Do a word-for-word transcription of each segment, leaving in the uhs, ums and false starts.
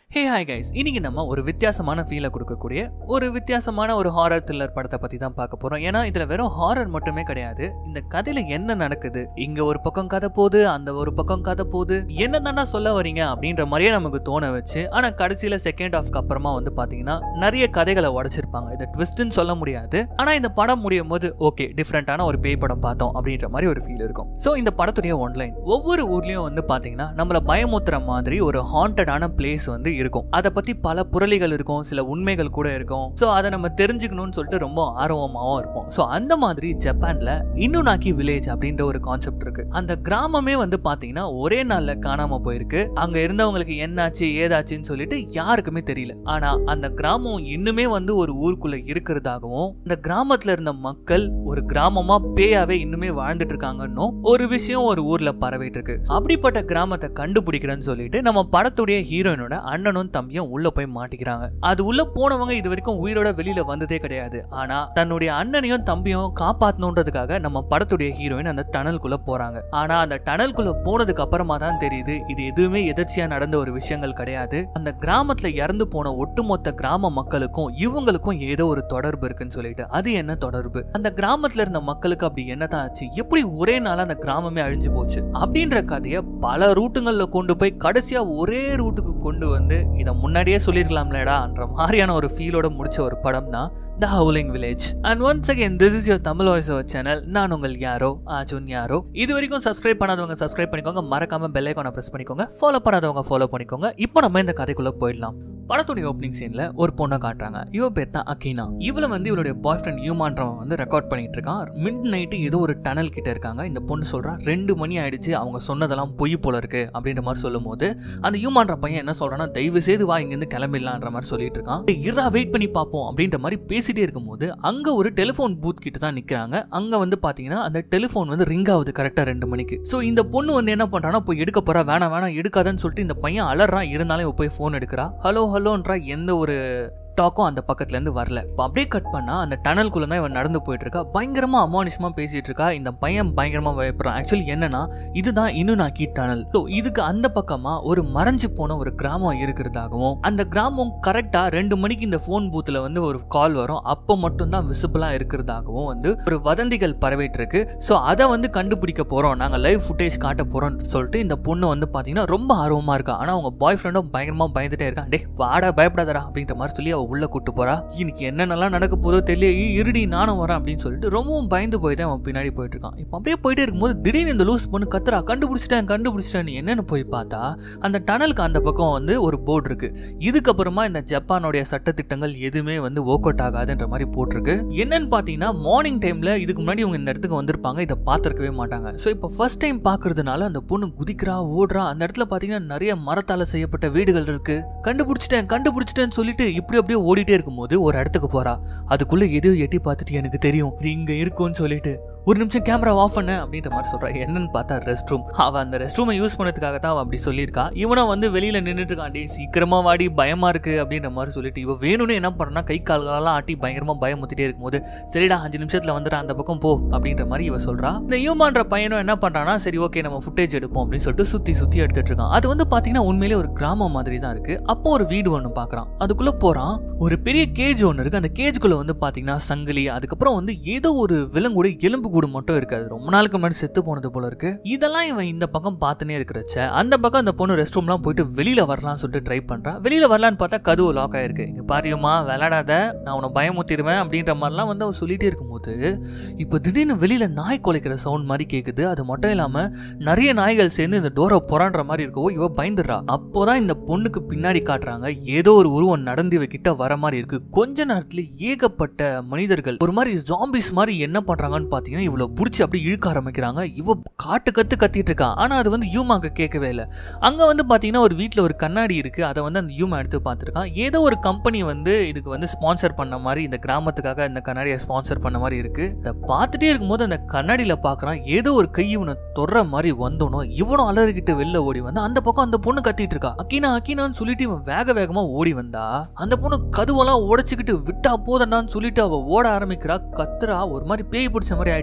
Hey hi guys, இன்னைக்கு நம்ம ஒரு வித்தியாசமான ஃபீலை கொடுக்கக்கூடிய ஒரு வித்தியாசமான ஒரு ஹாரர் த்ரில்லர் படத்தை பத்தி தான் பார்க்க போறோம். ஏன்னா இதுல வெறும் ஹாரர் மட்டுமே கிடையாது, இந்த கதையில என்ன நடக்குது, இங்க ஒரு பக்கம் கதை போகுது, அந்த ஒரு பக்கம் கதை போகுது, என்ன தானே சொல்ல வரீங்க அப்படின்ற மாதிரியே நமக்கு தோண வச்சு, ஆனா கடைசியில செகண்ட் ஹாஃப்க்கு அப்புறமா வந்து பாத்தீங்கன்னா நிறைய கதைகளை உடைச்சிருப்பாங்க. இதை ட்விஸ்ட்னு சொல்ல முடியாது, ஆனா இந்த படம் முடியும் போது ஓகே டிஃப்ரெண்டான ஒரு பேய் படம் பார்த்தோம் அப்படின்ற மாதிரி ஒரு ஃபீல் இருக்கும். ஸோ இந்த படத்துடைய ஒன்லைன், ஒவ்வொரு ஊர்லயும் வந்து பாத்தீங்கன்னா நம்மள பயமுத்துற மாதிரி ஒரு ஹாண்டடான பிளேஸ் வந்து இருக்கும். அதை பத்தி பல புரளிகள் இருக்கும், சில உண்மைகள் கூட இருக்கும். சோ அதை நம்ம தெரிஞ்சுக்கணும்னு சொல்லிட்டு ரொம்ப ஆர்வமாவும் இருப்போம். சோ அந்த மாதிரி ஜப்பான்ல இன்னுனாக்கி வில்லேஜ் அப்படின்ற ஒரு கான்செப்ட் இருக்கு. அந்த கிராமமே வந்து பாத்தீங்கன்னா ஒரே நாள்ல காணாம போயிருக்கு. அங்க இருந்தவங்களுக்கு என்னாச்சு ஏதாச்சுன்னு சொல்லிட்டு யாருக்குமே தெரியல. ஆனா அந்த கிராமம் இன்னுமே வந்து ஒரு ஊருக்குள்ள இருக்கிறதாகவும், அந்த கிராமத்துல இருந்த மக்கள் ஒரு கிராமமா பேயாவே இன்னுமே வாழ்ந்துட்டு இருக்காங்கன்னு ஒரு விஷயம் ஒரு ஊர்ல பரவிட்டு இருக்கு. அப்படிப்பட்ட கிராமத்தை கண்டுபிடிக்கிறேன்னு சொல்லிட்டு நம்ம படத்துடைய ஹீரோயினோட அண்ணனும் தம்பியும் உள்ள போய் மாட்டிக்கிறாங்க. அது உள்ள போனவங்க இது வரைக்கும் உயிரோட வெளியில வந்ததே கிடையாது. ஆனா தன்னுடைய அண்ணனையும் தம்பியும் காப்பாத்தணுன்றதுக்காக நம்ம படத்துடைய ஹீரோயின் அந்த டனல்குள்ள போறாங்க. ஆனா அந்த டனல்குள்ள போனதுக்கு அப்புறமா தான் தெரியுது இது எதுவுமே எதிர்ச்சியா நடந்த ஒரு விஷயங்கள் கிடையாது. அந்த கிராமத்துல இறந்து போன ஒட்டுமொத்த கிராம மக்களுக்கும் இவங்களுக்கும் ஏதோ ஒரு தொடர்பு இருக்குன்னு சொல்லிட்டு. அது என்ன தொடர்பு, அந்த கிராமத்துல இருந்த மக்களுக்கு அப்படி என்னதான் ஆச்சு, எப்படி ஒரே நாள் அந்த கிராமமே அழிஞ்சு போச்சு அப்படின்ற கதையை பல ரூட்டுங்கள்ல கொண்டு போய் கடைசியா ஒரே ரூட்டுக்கு கொண்டு வந்து இதை முன்னாடியே சொல்லிருக்கலாம்லடான்ற மாதிரியான ஒரு ஃபீலோட முடிச்ச ஒரு படம் தான் The Howling Village. And once again, this is your Tamil voice over channel. நான் உங்கள் யாரோ அர்ஜுன் யாரோ. இது வரைக்கும் சப்ஸ்கிரைப் பண்ணாதவங்க சப்ஸ்கிரைப் பண்ணிக்கோங்க, மறக்காம பெல் ஐகானை பிரஸ் பண்ணிக்கோங்க, ஃபாலோ பண்ணாதவங்க ஃபாலோ பண்ணிக்கோங்க. இப்போ நம்ம இந்த கதைக்குள்ள போயிடலாம். படத்துடைய ஓப்பனிங் சீன்ல ஒரு பொண்ணை காட்டுறாங்க. இவ பேர் தான் அகினா. இவளை வந்து இவளுடைய பாய் ஃப்ரெண்ட் யூமான்றவன் வந்து ரெக்கார்ட் பண்ணிட்டு இருக்கான். மிட் நைட்டு ஏதோ ஒரு டனல் கிட்ட இருக்காங்க. இந்த பொண்ணு சொல்றா ரெண்டு மணி ஆயிடுச்சு, அவங்க சொன்னதெல்லாம் பொய் போல இருக்கு அப்படின்ற மாதிரி சொல்லும் போது அந்த யூமான்ற பையன் என்ன சொல்றான்னா, தயவு செய்து வா இங்க இருந்து கிளம்பிடலான்ற மாதிரி சொல்லிட்டு இருக்கான். இரா வெயிட் பண்ணி பார்ப்போம் அப்படின்ற மாதிரி பேசிட்டே இருக்கும் போது அங்க ஒரு டெலிபோன் பூத் கிட்ட தான் நிக்கிறாங்க. அங்க வந்து பாத்தீங்கன்னா அந்த டெலிபோன் வந்து ரிங் ஆகுது கரெக்டா ரெண்டு மணிக்கு. சோ இந்த பொண்ணு வந்து என்ன பண்றான்னா, போய் எடுக்க போறா, வேணாம் வேணாம் எடுக்காதன்னு சொல்லிட்டு இந்த பையன் அலறான். இருந்தாலும் போய் போன் எடுக்கிறா. ஹலோ ஹலோன்றா, எந்த ஒரு டாக்கும் அந்த பக்கத்துல இருந்து வரல. அப்படியே கட் பண்ணா அந்த டனல்குள்ள தான் இவன் நடந்து போயிட்டு இருக்கா. பயங்கரமா அமானுஷமா பேசிட்டு இருக்கா. இந்த பையன் பயங்கரமா பயப்படுறான். ஆக்சுவலி என்னன்னா, இதுதான் இன்னுனாக்கி டனல். ஸோ இதுக்கு அந்த பக்கமா ஒரு மறைஞ்சு போன ஒரு கிராமம் இருக்கிறதாகவும், அந்த கிராமம் கரெக்டா ரெண்டு மணிக்கு இந்த போன் பூத்துல வந்து ஒரு கால் வரும், அப்போ மட்டும் தான் விசிபிளா இருக்கிறதாகவும் வந்து ஒரு வதந்திகள் பரவிட்டு இருக்கு. ஸோ அதை வந்து கண்டுபிடிக்க போறோம், நாங்க லைவ் ஃபுட்டேஜ் காட்ட போறோம்னு சொல்லிட்டு இந்த பொண்ணு வந்து பாத்தீங்கன்னா ரொம்ப ஆர்வமா இருக்கா. ஆனா அவங்க பாய் ஃப்ரெண்டும் பயங்கரமா பயந்துட்டே இருக்கான். டே வாடா பயப்படாதடா அப்படின்ற மாதிரி சொல்லி அவ உள்ள கூட்டு போறா. இன்னைக்கு என்னென்னலாம் நடக்க போதோ தெரியல, இருடி நானும் வரேன் அப்படின்னு சொல்லிட்டு ரொம்பவும் பயந்து போய் தான் அவன் பின்னாடி போயிட்டு இருக்கான். இப்போ அப்படியே போயிட்டே இருக்கும்போது திடீர்னு இந்த லூஸ் பொண்ணு கத்துறா, கண்டுபிடிச்சிட்டேன் கண்டுபிடிச்சிட்டேன். என்னன்னு போய் பார்த்தா அந்த டனலுக்கு அந்த பக்கம் வந்து ஒரு போர்டு இருக்கு. இதுக்கப்புறமா இந்த ஜப்பானுடைய சட்டத்திட்டங்கள் எதுவுமே வந்து ஒர்க் அவுட் ஆகாதுன்ற மாதிரி போட்டிருக்கு. என்னன்னு பாத்தீங்கன்னா, மார்னிங் டைம்ல இதுக்கு முன்னாடி இவங்க இந்த இடத்துக்கு வந்திருப்பாங்க, இதை பார்த்திருக்கவே மாட்டாங்க. ஸோ இப்போ ஃபர்ஸ்ட் டைம் பாக்குறதுனால அந்த பொண்ணு குதிக்கிறா ஓடுறா. அந்த இடத்துல பாத்தீங்கன்னா நிறைய மரத்தால செய்யப்பட்ட வீடுகள் இருக்கு. கண்டுபிடிச்சிட்டேன் கண்டுபிடிச்சிட்டேன்னு சொல்லிட்டு இப்படி அப்படியே ஓடிட்டே இருக்கும்போது ஒரு இடத்துக்கு போறா. அதுக்குள்ள எதையோ எட்டி பார்த்துட்டு எனக்கு தெரியும் இது இங்க இருக்கும்னு சொல்லிட்டு ஒரு நிமிஷம் கேமரா ஆஃப் பண்ண அப்படின்ற மாதிரி சொல்றா. என்னன்னு பார்த்தா ரெஸ்ட் ரூம். அவ அந்த ரெஸ்ட் ரூமை யூஸ் பண்ணதுக்காக தான் அவ அப்படி சொல்லியிருக்கா. இவனை வந்து வெளியில நின்றுட்டு இருக்கான். டே சீக்கிரமா வாடி பயமா இருக்கு அப்படின்ற மாதிரி சொல்லிட்டு இவ வேணும்னு என்ன பண்ணா, கை கால்களெல்லாம் ஆட்டி பயங்கரமா பயமுத்திட்டே இருக்கும்போது, சரிடா அஞ்சு நிமிஷத்துல வந்துடா அந்த பக்கம் போ அப்படின்ற மாதிரி இவ சொல்றா. இந்த யூமான்ற பையனும் என்ன பண்றானா, சரி ஓகே நம்ம ஃபுட்டேஜ் எடுப்போம் அப்படின்னு சொல்லிட்டு சுத்தி சுத்தி எடுத்துட்டு இருக்கான். அது வந்து பாத்தீங்கன்னா உண்மையிலே ஒரு கிராமம் மாதிரி தான் இருக்கு. அப்போ ஒரு வீடு ஒண்ணு பாக்குறான். அதுக்குள்ள போறான். ஒரு பெரிய கேஜ் ஒண்ணு இருக்கு. அந்த கேஜுக்குள்ள வந்து பாத்தீங்கன்னா சங்கிலி, அதுக்கப்புறம் வந்து ஏதோ ஒரு விலங்குடைய எலும்பு கூடு மட்டும் இருக்காது. ரொம்ப நாளுக்கு முன்னாடி செத்து போனது போல இருக்கு. இதெல்லாம் இவன் இந்த பக்கம் பார்த்துனே இருக்கிறச்ச அந்த பக்கம் அந்த பொண்ணு ரெஸ்ட் ரூம்லாம் போயிட்டு வெளியில வரலாம்னு சொல்லிட்டு ட்ரை பண்றா. வெளியில வரலான்னு பார்த்தா கதவு லாக் ஆயிருக்கு. இங்க பாரியுமா விளையாடாத, நான் உன்னை பயமுத்திடுவேன் அப்படின்ற மாதிரிலாம் வந்து அவ சொல்லிட்டே இருக்கும்போது இப்போ திடீர்னு வெளியில நாய் குலைக்கிற சவுண்ட் மாதிரி கேக்குது. அது மட்டும் இல்லாம நிறைய நாய்கள் சேர்ந்து இந்த டோரை புறான்ற மாதிரி இருக்கவோ இவ பயந்துடுறா. அப்போதான் இந்த பொண்ணுக்கு பின்னாடி காட்டுறாங்க, ஏதோ ஒரு உருவம் நடந்து இவ கிட்ட வர மாதிரி இருக்கு. கொஞ்ச நேரத்துல ஏகப்பட்ட மனிதர்கள் ஒரு மாதிரி ஜாம்பிஸ் மாதிரி என்ன பண்றாங்கன்னு பாத்தீங்கன்னா இவ்வளவு புடிச்சு அப்படி இழுக்க ஆரம்பிக்கிறாங்க. இவ காட்டு கத்து கத்திட்டு இருக்கா. ஆனா அது வந்து யூமாக்கு கேட்கவே இல்லை. அங்க வந்து பாத்தீங்கன்னா ஒரு வீட்டுல ஒரு கண்ணாடி இருக்கு. அதை வந்து அந்த யூமா எடுத்து பார்த்திருக்கான். ஏதோ ஒரு கம்பெனி வந்து இதுக்கு வந்து ஸ்பான்சர் பண்ண மாதிரி, இந்த கிராமத்துக்காக இந்த கண்ணாடியை ஸ்பான்சர் பண்ண மாதிரி இருக்கு. இதை பார்த்துட்டே இருக்கும்போது அந்த கண்ணாடியில பாக்குறான், ஏதோ ஒரு கை இவனை தொடுற மாதிரி வந்தோனோ இவனும் அலறிக்கிட்டு வெளில ஓடி வந்தா. அந்த பக்கம் அந்த பொண்ணு கத்திட்டு இருக்கா, அக்கீனா அக்கீனான்னு சொல்லிட்டு இவன் வேக வேகமா ஓடி வந்தா. அந்த பொண்ணு கதுவெல்லாம் உடைச்சுக்கிட்டு விட்டா போதண்டான்னு சொல்லிட்டு அவ ஓட ஆரம்பிக்கிறா. கத்துறா, ஒரு மாதிரி பேய் பிடிச்ச மாதிரி ஆயிட்டா.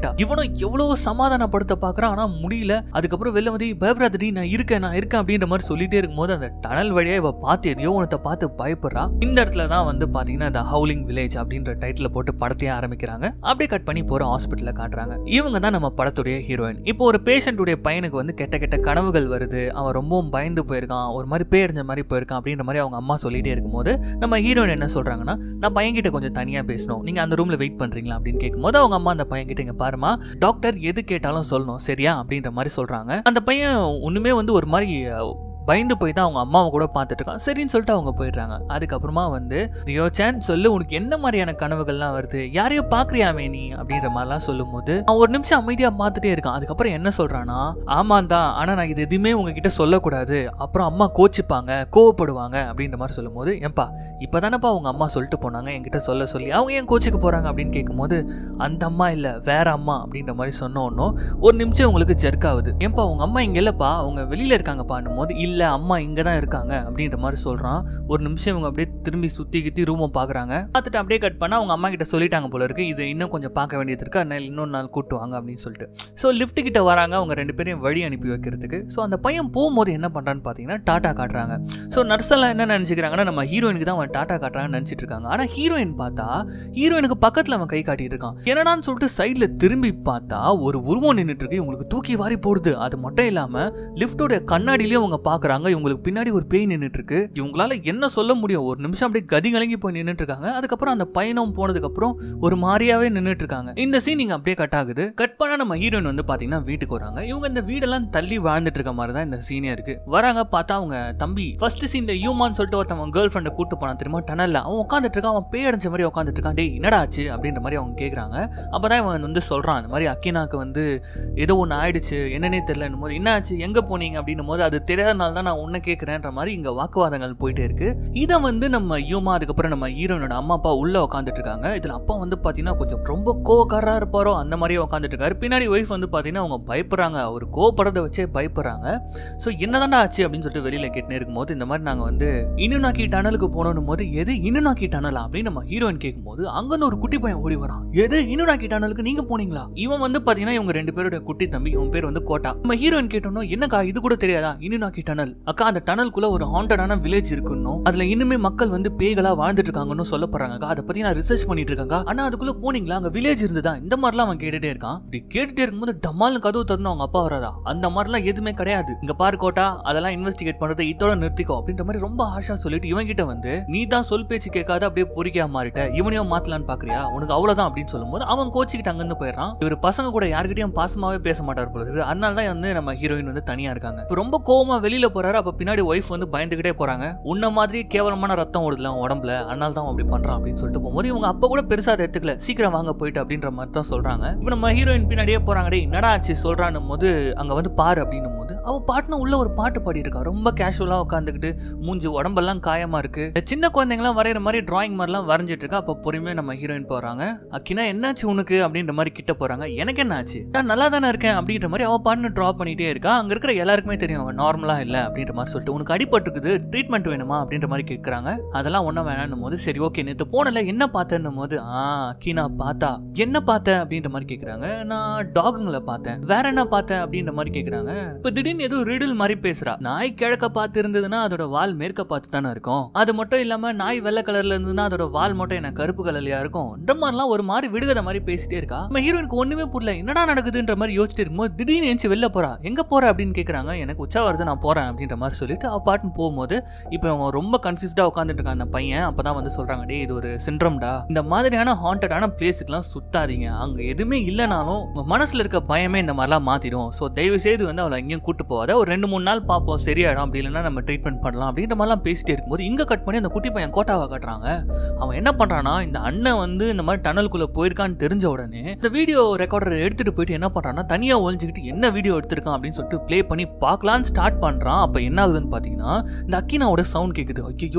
கேட்டா. இவனும் எவ்வளவு சமாதானப்படுத்த பாக்குறான், ஆனா முடியல. அதுக்கப்புறம் வெளில வந்து பயப்படாதடி நான் இருக்கேன் நான் இருக்கேன் அப்படின்ற மாதிரி சொல்லிட்டே இருக்கும்போது அந்த டனல் வழியா இவ பார்த்து எதையோ உனத்தை பார்த்து பயப்படுறா. இந்த இடத்துல தான் வந்து பாத்தீங்கன்னா இந்த ஹவுலிங் வில்லேஜ் அப்படின்ற டைட்டில் போட்டு படத்தையே ஆரம்பிக்கிறாங்க. அப்படியே கட் பண்ணி போற ஹாஸ்பிட்டல காட்டுறாங்க. இவங்க தான் நம்ம படத்துடைய ஹீரோயின். இப்போ ஒரு பேஷண்ட்டுடைய பையனுக்கு வந்து கெட்ட கெட்ட கனவுகள் வருது, அவன் ரொம்பவும் பயந்து போயிருக்கான், ஒரு மாதிரி பேரஞ்ச மாதிரி போயிருக்கான் அப்படின்ற மாதிரி அவங்க அம்மா சொல்லிட்டே இருக்கும்போது நம்ம ஹீரோயின் என்ன சொல்றாங்கன்னா, நான் பையன்கிட்ட கொஞ்சம் தனியா பேசணும், நீங்க அந்த ரூம்ல வெயிட் பண்றீங்களா அப்படின்னு கேட்கும்போது அவங்க அம்மா அந்த பையன் கிட்ட, இங்க பாருமா டாக்டர் எது கேட்டாலும் சொல்லணும் சரியா அப்படின்ற மாதிரி சொல்றாங்க. அந்த பையன் ஒண்ணுமே வந்து ஒரு மாதிரி பயந்து போய் தான் அவங்க அம்மாவை கூட பார்த்துட்டு இருக்கான். சரின்னு சொல்லிட்டு அவங்க போயிடுறாங்க. அதுக்கப்புறமா வந்து ரியோ சான் சொல்லு, உனக்கு என்ன மாதிரியான கனவுகள்லாம் வருது, யாரையோ பாக்குறியாமே நீ அப்படின்ற மாதிரிலாம் சொல்லும் போது அவன் ஒரு நிமிஷம் அமைதியா பார்த்துட்டே இருக்கான். அதுக்கப்புறம் என்ன சொல்றானா, ஆமாம் தான், ஆனா நான் இது எதுவுமே உங்ககிட்ட சொல்லக்கூடாது, அப்புறம் அம்மா கோச்சிப்பாங்க கோவப்படுவாங்க அப்படின்ற மாதிரி சொல்லும் போது, ஏன்பா இப்பதானப்பா அவங்க அம்மா சொல்லிட்டு போனாங்க என்கிட்ட சொல்ல சொல்லி, அவங்க ஏன் கோச்சிக்க போறாங்க அப்படின்னு கேட்கும்போது, அந்த அம்மா இல்ல வேற அம்மா அப்படின்ற மாதிரி சொன்ன ஒன்னும் ஒரு நிமிஷம் உங்களுக்கு ஜெர்க் ஆகுது. ஏன்பா உங்க அம்மா இங்க இல்லப்பா, அவங்க வெளியில இருக்காங்கப்பா போது, இல்ல இல்ல அம்மா இங்க தான் இருக்காங்க அப்படின்ற மாதிரி சொல்றான். ஒரு நிமிஷம் இவங்க அப்படியே திரும்பி சுத்தி கித்தி ரூமை பாக்குறாங்க. பார்த்துட்டு அப்படியே கட் பண்ணா அவங்க அம்மா கிட்ட சொல்லிட்டாங்க போல இருக்கு, இது இன்னும் கொஞ்சம் பார்க்க வேண்டியது இருக்கு, அதனால இன்னொரு நாள் கூட்டுவாங்க அப்படின்னு சொல்லிட்டு ஸோ லிஃப்ட் கிட்ட வராங்க அவங்க ரெண்டு பேரையும் வழி அனுப்பி வைக்கிறதுக்கு. ஸோ அந்த பையன் போகும்போது என்ன பண்றான்னு பாத்தீங்கன்னா டாட்டா காட்டுறாங்க. ஸோ நர்ஸ் எல்லாம் என்ன நினைச்சுக்கிறாங்கன்னா, நம்ம ஹீரோயினுக்கு தான் அவன் டாட்டா காட்டுறாங்கன்னு நினைச்சிட்டு இருக்காங்க. ஆனா ஹீரோயின் பார்த்தா ஹீரோயினுக்கு பக்கத்துல அவன் கை காட்டிட்டு இருக்கான். என்னடான்னு சொல்லிட்டு சைட்ல திரும்பி பார்த்தா ஒரு உருவம் நின்றுட்டு இருக்கு, இவங்களுக்கு தூக்கி வாரி போடுது. அது மட்டும் இல்லாம லிஃப்டோட கண்ணாடியிலேயே அவங்க பாக்குறாங்க, இவங்களுக்கு பின்னாடி ஒரு பேய் நின்றுட்டு இருக்கு. இவங்களால என்ன சொல்ல முடியும், ஒரு நிமிஷம் அப்படியே கதி கலங்கி போய் நின்றுட்டு இருக்காங்க. அதுக்கப்புறம் அந்த பயணம் போனதுக்கு அப்புறம் ஒரு மாதிரியாவே நின்றுட்டு இருக்காங்க. இந்த சீன் இங்க அப்படியே கட் ஆகுது. கட் பண்ணா நம்ம ஹீரோயின் வந்து பாத்தீங்கன்னா வீட்டுக்கு வராங்க. இவங்க இந்த வீடெல்லாம் தள்ளி வாழ்ந்துட்டு இருக்க மாதிரி தான் இந்த சீனே இருக்கு. வராங்க, பார்த்தா அவங்க தம்பி ஃபர்ஸ்ட் சீன்ல யூமான்னு சொல்லிட்டு ஒருத்தவன் கேர்ள் ஃப்ரெண்டை கூட்டு போனா தெரியுமா டனல்ல, அவன் உட்காந்துட்டு இருக்கான், அவன் பேய் அடைஞ்ச மாதிரி உட்காந்துட்டு இருக்கான். டேய் என்னடா ஆச்சு அப்படின்ற மாதிரி அவங்க கேக்குறாங்க. அப்பதான் இவன் வந்து சொல்றான், அந்த மாதிரி அக்கினாக்கு வந்து ஏதோ ஒன்று ஆயிடுச்சு என்னன்னே தெரியலன்னு போது, என்ன ஆச்சு எங்க போனீங்க அப்படின்னும் போது, அது தெரியாதனால தான் நான் உன்னை கேட்கிறேன்ற மாதிரி இங்க வாக்குவாதங்கள் போயிட்டே இருக்கு. இதை வந்து நம்ம யூமா அதுக்கப்புறம் நம்ம ஹீரோனோட அம்மா அப்பா உள்ள உட்காந்துட்டு இருக்காங்க. இதுல அப்பா வந்து பாத்தீங்கன்னா கொஞ்சம் ரொம்ப கோவக்காரா இருப்பாரோ அந்த மாதிரியே உட்காந்துட்டு இருக்காரு. பின்னாடி ஒய்ஃப் வந்து பாத்தீங்கன்னா அவங்க பயப்படுறாங்க, அவர் கோவப்படுறத வச்சே பயப்படுறாங்க. ஸோ என்னதான்டா ஆச்சு அப்படின்னு சொல்லிட்டு வெளியில கேட்டுனே இருக்கும்போது, இந்த மாதிரி நாங்க வந்து இனுநாக்கி டனலுக்கு போனோம் போது, எது இனுநாக்கி டனலா அப்படின்னு நம்ம ஹீரோயின் கேட்கும்போது, அங்கன்னு ஒரு குட்டி பையன் ஓடி வரான். எது இனுநாக்கி டனலுக்கு நீங்க போனீங்களா? இவன் வந்து பாத்தீங்கன்னா இவங்க ரெண்டு பேரோட குட்டி தம்பி, இவன் பேர் வந்து கோட்டா. நம்ம ஹீரோயின் கேட்டோம், என்னக்கா இது கூட தெரியாதா இனுநாக்கி டனல்? அக்கா அந்த டனலுக்குள்ள ஒரு ஹாண்டடான வில்லேஜ் இருக்குன்னு, அதுல இன்னுமே மக்கள் வந்து பேய்களா வாழ்ந்துட்டு இருக்காங்கன்னு சொல்ல போறாங்க. அதை பத்தி நான் ரிசர்ச் பண்ணிட்டு இருக்காங்க. ஆனா அதுக்குள்ள போனீங்களா, அங்க வில்லேஜ் இருந்ததா? இந்த மாதிரிலாம் அவன் கேட்டுட்டே இருக்கான். இப்படி கேட்டுட்டே இருக்கும்போது டமால்னு கதவு திறந்து அவங்க அப்பா வராதா, அந்த மாதிரிலாம் எதுவுமே கிடையாது, இங்க பாரு கோட்டா அதெல்லாம் இன்வெஸ்டிகேட் பண்றதை இதோட நிறுத்திக்கோ அப்படின்ற மாதிரி ரொம்ப ஆஷா சொல்லிட்டு இவன் கிட்ட வந்து, நீ தான் சொல் பேச்சு கேட்காத அப்படியே பொறிக்கையா மாறிட்ட, இவனையும் மாத்தலான்னு பாக்குறியா, உனக்கு அவ்வளவுதான் அப்படின்னு சொல்லும் போது அவன் கோச்சிக்கிட்டு அங்கிருந்து போயிடறான். இவர் பசங்க கூட யாருக்கிட்டையும் பாசமாவே பேச மாட்டார் போல இருக்கு. அதனாலதான் வந்து நம்ம ஹீரோயின் வந்து தனியா இருக்காங்க. ரொம்ப கோவமா வெளியில போறாரு. அப்ப பின்னாடி ஒய்ஃப் வந்து பயந்துகிட்டே போறாங்க. உன்ன மாதிரி கேவலமான ரத்தம் ஓடுதுல உடம்புல, அதனால தான் அப்படி பண்றான் அப்படின்னு சொல்லிட்டு போகும்போது இவங்க அப்ப கூட பெருசா அதை எடுத்துக்கல, சீக்கிரம் வாங்க போயிட்டு அப்படின்ற மாதிரி தான் சொல்றாங்க. இப்ப நம்ம ஹீரோயின் பின்னாடியே போறாங்க. டேய் என்னடா ஆச்சு சொல்றான்னு போது, அங்க வந்து பாரு அப்படின்னும் போது அவ பாட்டுன உள்ள ஒரு பாட்டு பாடி இருக்கா. ரொம்ப கேஷுவலா உட்காந்துக்கிட்டு மூஞ்சி உடம்பெல்லாம் காயமா இருக்கு. சின்ன குழந்தைங்களாம் வரைகிற மாதிரி டிராயிங் மாதிரிலாம் வரைஞ்சிட்டு இருக்கா. அப்ப பொறுமையா நம்ம ஹீரோயின் போறாங்க. அக்கினா என்னாச்சு உனக்கு அப்படின்ற மாதிரி கிட்ட போறாங்க. எனக்கு என்ன ஆச்சு, நான் நல்லா தானே இருக்கேன் அப்படின்ற மாதிரி அவ பாட்டுன்னு டிரா பண்ணிட்டே இருக்கா. அங்க இருக்கிற எல்லாருக்குமே தெரியும் அவன் நார்மலா இல்ல அப்படின்ற மாதிரி சொல்லிட்டு, உனக்கு அடிபட்டுக்குது ட்ரீட்மெண்ட் வேணுமா அப்படின்ற மாதிரி கேட்கறாங்க. அதெல்லாம் ஒன்னும் வேணாம் போது, சரி ஓகே நேற்று போனல என்ன பார்த்தேன்னும் போது, ஆ அக்கினா பார்த்தா என்ன பார்த்தேன் அப்படின்ற மாதிரி கேட்கறாங்க. நான் டாகுங்களை பார்த்தேன், வேற என்ன பார்த்தேன் அப்படின்ற மாதிரி கேட்கறாங்க. இப்ப திடீர்னு ஏதோ ரிடில் மாதிரி பேசுறா. நாய் கிழக்க பார்த்து இருந்ததுன்னா அதோட வால் மேற்க பார்த்து தானே இருக்கும். அது மட்டும் இல்லாம நாய் வெள்ளை கலர்ல இருந்ததுன்னா அதோட வால் மட்டும் என்ன கருப்பு கலர்லயா இருக்கும். இந்த மாதிரிலாம் ஒரு மாதிரி விடுகதை மாதிரி பேசிட்டே இருக்கா. நம்ம ஹீரோயினுக்கு ஒண்ணுமே புரியல, என்னடா நடக்குதுன்ற மாதிரி யோசிச்சுட்டு இருக்கும்போது திடீர்னு எஞ்சி வெளில போறா. எங்க போற அப்படின்னு கேட்கறாங்க. எனக்கு உச்சா வருது நான் போறேன் அப்படின்ற மாதிரி சொல்லிட்டு அவ பாட்டுன்னு போகும்போது இப்போ அவன் ரொம்ப கன்ஃபியூஸ்டா உட்காந்துட்டு இருக்கான் அந்த பையன். அப்பதான் வந்து சொல்றாங்க, டே இது ஒரு சிண்ட்ரம்டா, இந்த மாதிரியான ஹாண்டடான பிளேஸுக்குலாம் சுத்தாதீங்க, அங்க எதுவுமே இல்லைனாலும் உங்க மனசுல இருக்க பயமே இந்த மாதிரிலாம் மாத்திடும். ஸோ தயவு செய்து வந்து அவளை எங்கேயும் கூட்டு போவாத, ஒரு ரெண்டு மூணு நாள் பார்ப்போம் சரியாயிடும், அப்படி இல்லைன்னா நம்ம ட்ரீட்மெண்ட் பண்ணலாம் அப்படின்ற மாதிரிலாம் பேசிட்டே இருக்கும்போது இங்க கட் பண்ணி அந்த குட்டி பையன் கோட்டாவை காட்டுறாங்க. அவன் என்ன பண்றானா, இந்த அண்ணன் வந்து இந்த மாதிரி டனலுக்குள்ள போயிருக்கான்னு தெரிஞ்ச உடனே இந்த வீடியோ ரெக்கார்டர் எடுத்துட்டு போயிட்டு என்ன பண்றான்னா, தனியா ஒழிஞ்சுக்கிட்டு என்ன வீடியோ எடுத்திருக்கான் அப்படின்னு சொல்லிட்டு பிளே பண்ணி பார்க்கலான்னு ஸ்டார்ட் பண்றான். அப்ப என்ன ஆகுதுன்னு பாத்தீங்கன்னா, இந்த அக்கினாவோட சவுண்ட் கேக்குது. ஐயோ இவங்க வந்துட்டாங்க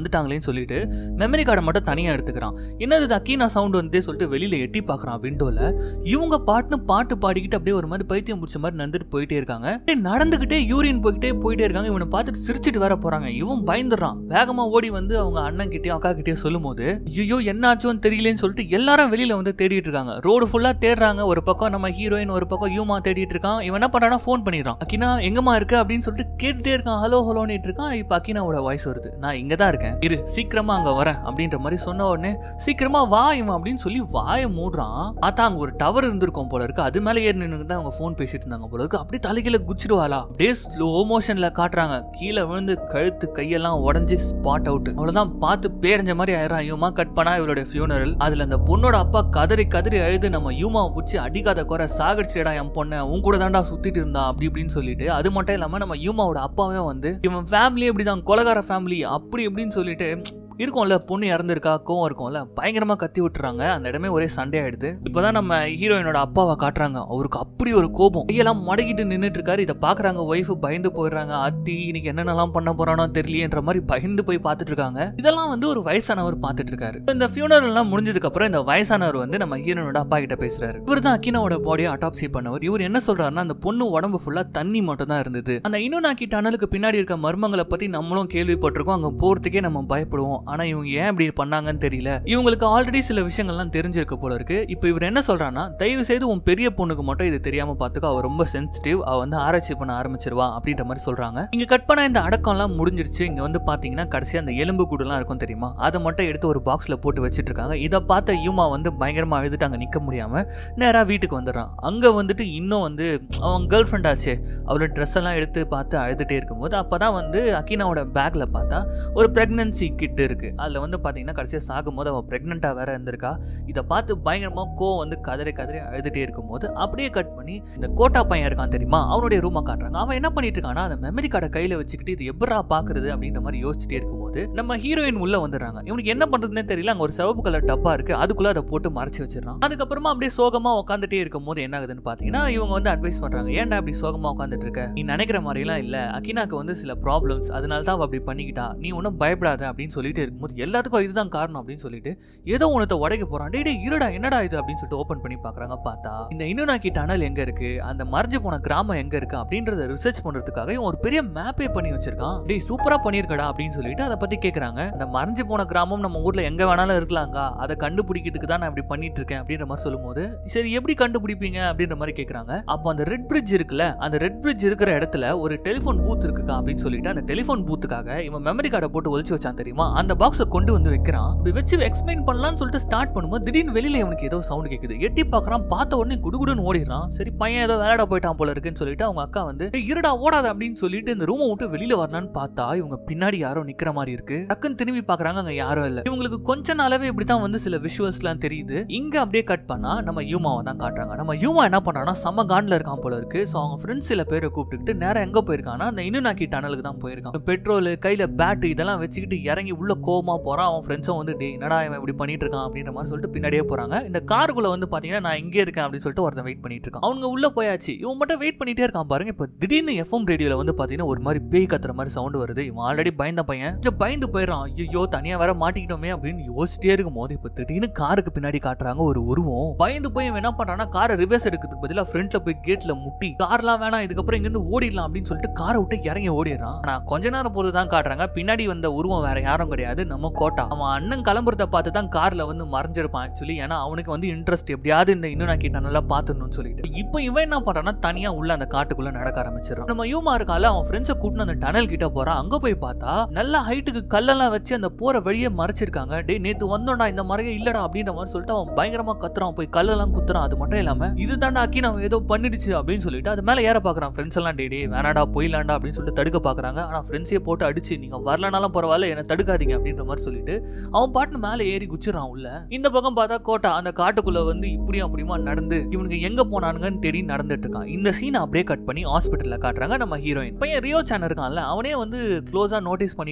வந்துட்டாங்களேன்னு சொல்லிட்டு மெமரி கார்டை மட்டும் தனியா எடுத்துக்கிறான். என்னது அக்கீனா சவுண்ட் வந்து சொல்லிட்டு வெளியில எட்டி பாக்குறான் விண்டோல. இவங்க பாட்டுன்னு பாட்டு பாடிக்கிட்டு அப்படியே ஒரு மாதிரி பைத்தியம் முடிச்ச மாதிரி நடந்துட்டு போயிட்டே இருக்காங்க. நடந்துகிட்டே யூரின் போய்கிட்டே போயிட்டே இருக்காங்க. இவனை பார்த்துட்டு சிரிச்சிட்டு வர போறாங்க. இவன் பயந்துடுறான். வேகமா ஓடி வந்து அவங்க அண்ணன் கிட்டயும் அக்கா கிட்டயும் சொல்லும் போது ஐயோ என்ன ஆச்சுன்னு தெரியலன்னு சொல்லிட்டு எல்லாரும் வெளியில வந்து தேடிட்டு இருக்காங்க. ரோடு ஃபுல்லா தேடுறாங்க. ஒரு பக்கம் நம்ம ஹீரோயின், ஒரு பக்கம் யூமா தேடிட்டு இருக்கான். இவன் என்ன பண்றானா ஃபோன் பண்ணிடுறான். அக்கினா எங்கம்மா இருக்கு அப்படின்னு சொல்லிட்டு கேட்டுட்டே இருக்கான். ஹலோ ஹலோன்னு இருக்கான். இப்ப அக்கினாவோட வாய்ஸ் வருது. நான் இங்கதான் இருக்கேன், இரு சீக்கிரமா அங்க வரேன் அப்படின்ற மாதிரி சொன்ன உடனே சீக்கிரமா வா இவன் அப்படின்னு சொல்லி வாயை மூடுறான். பார்த்தா அங்க ஒரு டவர் இருந்திருக்கும் போல இருக்கு. அது மேல ஏறி நின்று தான் அவங்க போன் பேசிட்டு இருந்தாங்க போல இருக்கு. அப்படியே தலைகீழ குச்சிடுவாளா அப்படியே ஸ்லோ மோஷன்ல காட்டுறாங்க. கீழே விழுந்து கழுத்து கையெல்லாம் உடஞ்சி ஸ்பாட் அவுட். அவ்வளவுதான் பார்த்து பேரஞ்ச மாதிரி ஆயிரம். யூமா கட் பண்ணா இவளுடைய ஃபியூனரல். அதுல அந்த பொண்ணோட அப்பா கதறி கதறி அழுது நம்ம யூமாவை பிடிச்சி அடிக்காத குறை சாகடிச்சிடா என் பொண்ணை, உன் கூட தாண்டா சுத்திட்டு இருந்தா அப்படி இப்படின்னு சொல்லிட்டு. அது மட்டும் இல்லாம நம்ம யூமாவோட அப்பாவே வந்து இவன் ஃபேமிலி எப்படிதான் கொலகார ஃபேமிலி அப்படி இப்படின்னு சொல்லிட்டு இருக்கும்ல, பொண்ணு இறந்துருக்கா கோவம் இருக்கும்ல, பயங்கரமா கத்தி விட்டுறாங்க. அந்த இடமே ஒரே சண்டே ஆயிடுது. இப்பதான் நம்ம ஹீரோயினோட அப்பாவை காட்டுறாங்க. அவருக்கு அப்படி ஒரு கோபம், கையெல்லாம் மடக்கிட்டு நின்றுட்டு இருக்காரு. இதை பாக்குறாங்க ஒய்ஃப், பயந்து போயிடுறாங்க. அத்தி இன்னைக்கு என்னென்னலாம் பண்ண போறானோ தெரியலன்ற மாதிரி பயந்து போய் பார்த்துட்டு இருக்காங்க. இதெல்லாம் வந்து ஒரு வயசானவர் பார்த்துட்டு இருக்காரு. இந்த ஃபியூனரல் எல்லாம் முடிஞ்சதுக்கு அப்புறம் இந்த வயசானவர் வந்து நம்ம ஹீரோயினோட அப்பா கிட்ட பேசுறாரு. இவர் தான் அக்கினாவோட பாடியை அட்டாப்சி பண்ணவர். இவர் என்ன சொல்றாருன்னா, அந்த பொண்ணு உடம்பு ஃபுல்லா தண்ணி மட்டும் தான் இருந்தது. அந்த இனுனாக்கி டனலுக்கு பின்னாடி இருக்க மர்மங்களை பத்தி நம்மளும் கேள்விப்பட்டிருக்கோம். அங்க போறதுக்கே நம்ம பயப்படுவோம். ஆனா இவங்க ஏன் இப்படி பண்ணாங்கன்னு தெரியல. இவங்களுக்கு ஆல்ரெடி சில விஷயங்கள்லாம் தெரிஞ்சிருக்க போல இருக்கு. இப்போ இவர் என்ன சொல்றான்னா, தயவு செய்து உன் பெரிய பொண்ணுக்கு மட்டும் இது தெரியாம பாத்துக்க, அவ ரொம்ப சென்சிட்டிவ், அவ வந்து ஆராய்ச்சி பண்ண ஆரம்பிச்சிருவா அப்படின்ற மாதிரி சொல்றாங்க. இங்க கட் பண்ண இந்த அடக்கம் எல்லாம் முடிஞ்சிருச்சு. இங்க வந்து பாத்தீங்கன்னா கடைசியா அந்த எலும்பு கூடு எல்லாம் இருக்கும் தெரியுமா, அதை மட்டும் எடுத்து ஒரு பாக்ஸ்ல போட்டு வச்சிட்டு இருக்காங்க. இதை பார்த்த யூமா வந்து பயங்கரமா அழுதுட்டு அங்க நிக்க முடியாம நேரா வீட்டுக்கு வந்துடுறான். அங்க வந்துட்டு இன்னும் வந்து அவன் கேர்ள் ஃப்ரெண்ட் ஆச்சு, அவளோட ட்ரெஸ் எல்லாம் எடுத்து பார்த்து அழுதுட்டே இருக்கும்போது அப்பதான் வந்து அக்கினாவோட பேக்ல பார்த்தா ஒரு பிரெக்னன்சி கிட் இருக்கு. அதுல வந்து பாத்தீங்கன்னா கடைசியா சாகும் போது அவன் பிரெக்னெண்டா வேற இருந்திருக்கா. இதை பார்த்து பயங்கரமா கோ வந்து கதறி கதறி அழுதுட்டே இருக்கும் போது அப்படியே கட் பண்ணி இந்த கோட்டா பையன் இருக்கான் தெரியுமா, அவனுடைய ரூமை காட்டுறாங்க. அவன் என்ன பண்ணிட்டு இருக்கானா, அந்த மெமரி கார்டை கையில வச்சுக்கிட்டு இது எப்படா பாக்குறது அப்படின்ற மாதிரி யோசிச்சுட்டே இருக்கும்போது நம்ம ஹீரோயின் உள்ள வந்துடுறாங்க. இவனுக்கு என்ன பண்றதுன்னே தெரியல. அங்க ஒரு சிவப்பு கலர் டப்பா இருக்கு, அதுக்குள்ள அதை போட்டு மறைச்சு வச்சிடறான். அதுக்கப்புறமா அப்படியே சோகமா உட்காந்துட்டே இருக்கும் போது என்ன ஆகுதுன்னு பாத்தீங்கன்னா, இவங்க வந்து அட்வைஸ் பண்றாங்க, ஏன்டா அப்படி சோகமா உட்காந்துட்டு இருக்க, நீ நினைக்கிற மாதிரி எல்லாம் இல்ல, அக்கினாக்கு வந்து சில ப்ராப்ளம்ஸ், அதனால தான் அப்படி பண்ணிக்கிட்டா, நீ ஒன்னும் பயப்படாத அப்படின்னு சொல்லிட்டு இருக்கும்போது எல்லாத்துக்கும் இதுதான் காரணம் அப்படின்னு சொல்லிட்டு ஏதோ உனத்தை உடைக்க போறான். டே இருடா என்னடா இது அப்படின்னு சொல்லிட்டு ஓபன் பண்ணி பாக்குறாங்க. பார்த்தா இந்த இனுனாக்கி டனல் எங்க இருக்கு, அந்த மறைஞ்சு போன கிராமம் எங்க இருக்கு அப்படின்றத ரிசர்ச் பண்றதுக்காக இவன் ஒரு பெரிய மேப்பே பண்ணி வச்சிருக்கான். டேய் சூப்பரா பண்ணிருக்கடா அப்படின்னு சொல்லிட்டு அதை பத்தி கேக்குறாங்க. அந்த மறைஞ்சு போன கிராமம் நம்ம ஊர்ல எங்க வேணாலும் இருக்கலாங்க, அதை கண்டுபிடிக்கிறதுக்கு தான் நான் இப்படி பண்ணிட்டு இருக்கேன் அப்படின்ற மாதிரி சொல்லும் போது, சரி எப்படி கண்டுபிடிப்பீங்க அப்படின்ற மாதிரி கேக்குறாங்க. அப்போ அந்த ரெட் பிரிட்ஜ் இருக்குல்ல, அந்த ரெட் பிரிட்ஜ் இருக்கிற இடத்துல ஒரு டெலிபோன் பூத் இருக்குக்கா அப்படின்னு சொல்லிட்டு அந்த டெலிபோன் பூத்துக்காக இவன் மெமரி கார்டை போட்டு ஒளிச்சு வச்சான் தெரியுமா, அந்த பாக்ஸை கொண்டு வந்து வைக்கிறான். இப்படி வச்சு எக்ஸ்பிளைன் பண்ணலாம்னு சொல்லிட்டு ஸ்டார்ட் பண்ணும்போது திடீர்னு வெளியில இவனுக்கு ஏதோ சவுண்ட் கேக்குது. எட்டி பாக்குறான், பார்த்த உடனே குடுகுடுன்னு ஓடிடுறான். சரி பையன் ஏதோ வேலைடா போயிட்டான் போல இருக்குன்னு சொல்லிட்டு அவங்க அக்கா வந்து இருடா ஓடாத அப்படின்னு சொல்லிட்டு இந்த ரூமை விட்டு வெளியில வரலான்னு பார்த்தா இவங்க பின்னாடி யாரோ நிக்கிற மாதிரி இருக்கு. டக்குன்னு திரும்பி பாக்குறாங்க, அங்க யாரும் இல்ல. இவங்களுக்கு கொஞ்ச நாளாவே இப்படித்தான் வந்து சில விஷுவல்ஸ் எல்லாம் தெரியுது. இங்க அப்படியே கட் பண்ணா நம்ம யூமாவை தான் காட்டுறாங்க. நம்ம யூமா என்ன பண்றான்னா சம காண்ட்ல இருக்கான் போல இருக்கு. சோ அவங்க ஃப்ரெண்ட்ஸ் சில பேரை கூப்பிட்டுக்கிட்டு நேரம் எங்க போயிருக்கானா, அந்த இனுனாக்கி டனலுக்கு தான் போயிருக்கான். பெட்ரோல் கையில பேட் இதெல்லாம் வச்சுக்கிட்டு இறங்கி உள்ள கோவமா போறான். அவன் ஃப்ரெண்ட்ஸும் வந்து டே என்னடா இவன் இப்படி பண்ணிட்டு இருக்கான் அப்படின்ற மாதிரி சொல்லிட்டு பின்னாடியே போறாங்க. இந்த காருக்குள்ள வந்து பாத்தீங்கன்னா நான் இங்கே இருக்கேன் அப்படின்னு சொல்லிட்டு ஒருத்தன் வெயிட் பண்ணிட்டு இருக்கான். அவங்க உள்ள போயாச்சு. இவன் மட்டும் வெயிட் பண்ணிட்டே இருக்கான் பாருங்க. இப்ப திடீர்னு எஃப்எம் ரேடியோல வந்து பாத்தீங்கன்னா ஒரு மாதிரி பேய் கத்துற மாதிரி சவுண்ட் வருது. இவன் ஆல்ரெடி பயந்த பையன் பயந்து போயிடறான். ஐயோ தனியா வேற மாட்டிக்கிட்டோமே அப்படின்னு யோசிச்சிட்டே இருக்கும் போது இப்ப திடீர்னு காருக்கு பின்னாடி காட்டுறாங்க ஒரு உருவம். பயந்து போய் என்ன பண்றான்னா காரை ரிவர்ஸ் எடுக்கிறதுக்கு பதிலா ஃப்ரண்ட்ல போய் கேட்ல முட்டி கார்லாம் வேணாம் இதுக்கப்புறம் இங்க இருந்து ஓடிடலாம் அப்படின்னு சொல்லிட்டு காரை விட்டு இறங்கி ஓடிடுறான். ஆனா கொஞ்ச நேரம் போது தான் காட்டுறாங்க பின்னாடி வந்த உருவம் வேற யாரும் கிடையாது, நம்ம கோட்டா. அவன் அண்ணன் கிளம்புறத பார்த்து தான் கார்ல வந்து மறைஞ்சிருப்பான் ஆக்சுவலி. ஏன்னா அவனுக்கு வந்து இன்ட்ரெஸ்ட் எப்படியாவது இந்த இனுனாக்கி டனலை பாத்துடணும்னு சொல்லிட்டு இப்போ இவன் என்ன பண்றான்னா தனியா உள்ள அந்த காட்டுக்குள்ள நடக்க ஆரம்பிச்சிடறான். நம்ம யூமா இருக்கால அவன் ஃப்ரெண்ட்ஸை கூட்டின அந்த டனல் கிட்ட போறான். அங்க போய் பார்த்தா நல்ல ஹைட்டுக்கு கல்லெல்லாம் வச்சு அந்த போற வழியை மறைச்சிருக்காங்க. டே நேத்து வந்தோம்டா இந்த மறைய இல்லடா அப்படின்ற மாதிரி சொல்லிட்டு அவன் பயங்கரமா கத்துறான், போய் கல்லெல்லாம் குத்துறான். அது மட்டும் இல்லாம இது தாண்டா அக்கி நம்ம ஏதோ பண்ணிடுச்சு அப்படின்னு சொல்லிட்டு அது மேல ஏற பாக்குறான். ஃப்ரெண்ட்ஸ் எல்லாம் டே டே வேணாடா போயிலாண்டா அப்படின்னு சொல்லிட்டு தடுக்க பாக்குறாங்க. ஆனா ஃப்ரெண்ட்ஸே போட்டு அடிச்சு நீங்க வரலனாலும் பரவாயில்ல என்ன தடுக்காதீங்க அப்படின்ற மாதிரி சொல்லிட்டு அவன் பாட்டு மேல ஏறி குச்சிடறான் உள்ள. இந்த பக்கம் பார்த்தா கோட்டா அந்த காட்டுக்குள்ள வந்து இப்படியும் அப்படியுமா நடந்து இவனுக்கு எங்க போனானுங்கன்னு தெரிய நடந்துட்டு இருக்கான். இந்த சீனை அப்படியே கட் பண்ணி ஹாஸ்பிட்டல்ல காட்டுறாங்க. நம்ம ஹீரோயின் பையன் ரியோ சான் இருக்கான்ல அவனே வந்து க்ளோஸா நோட்டீஸ் பண்ணிட்டே இருக்காங்க.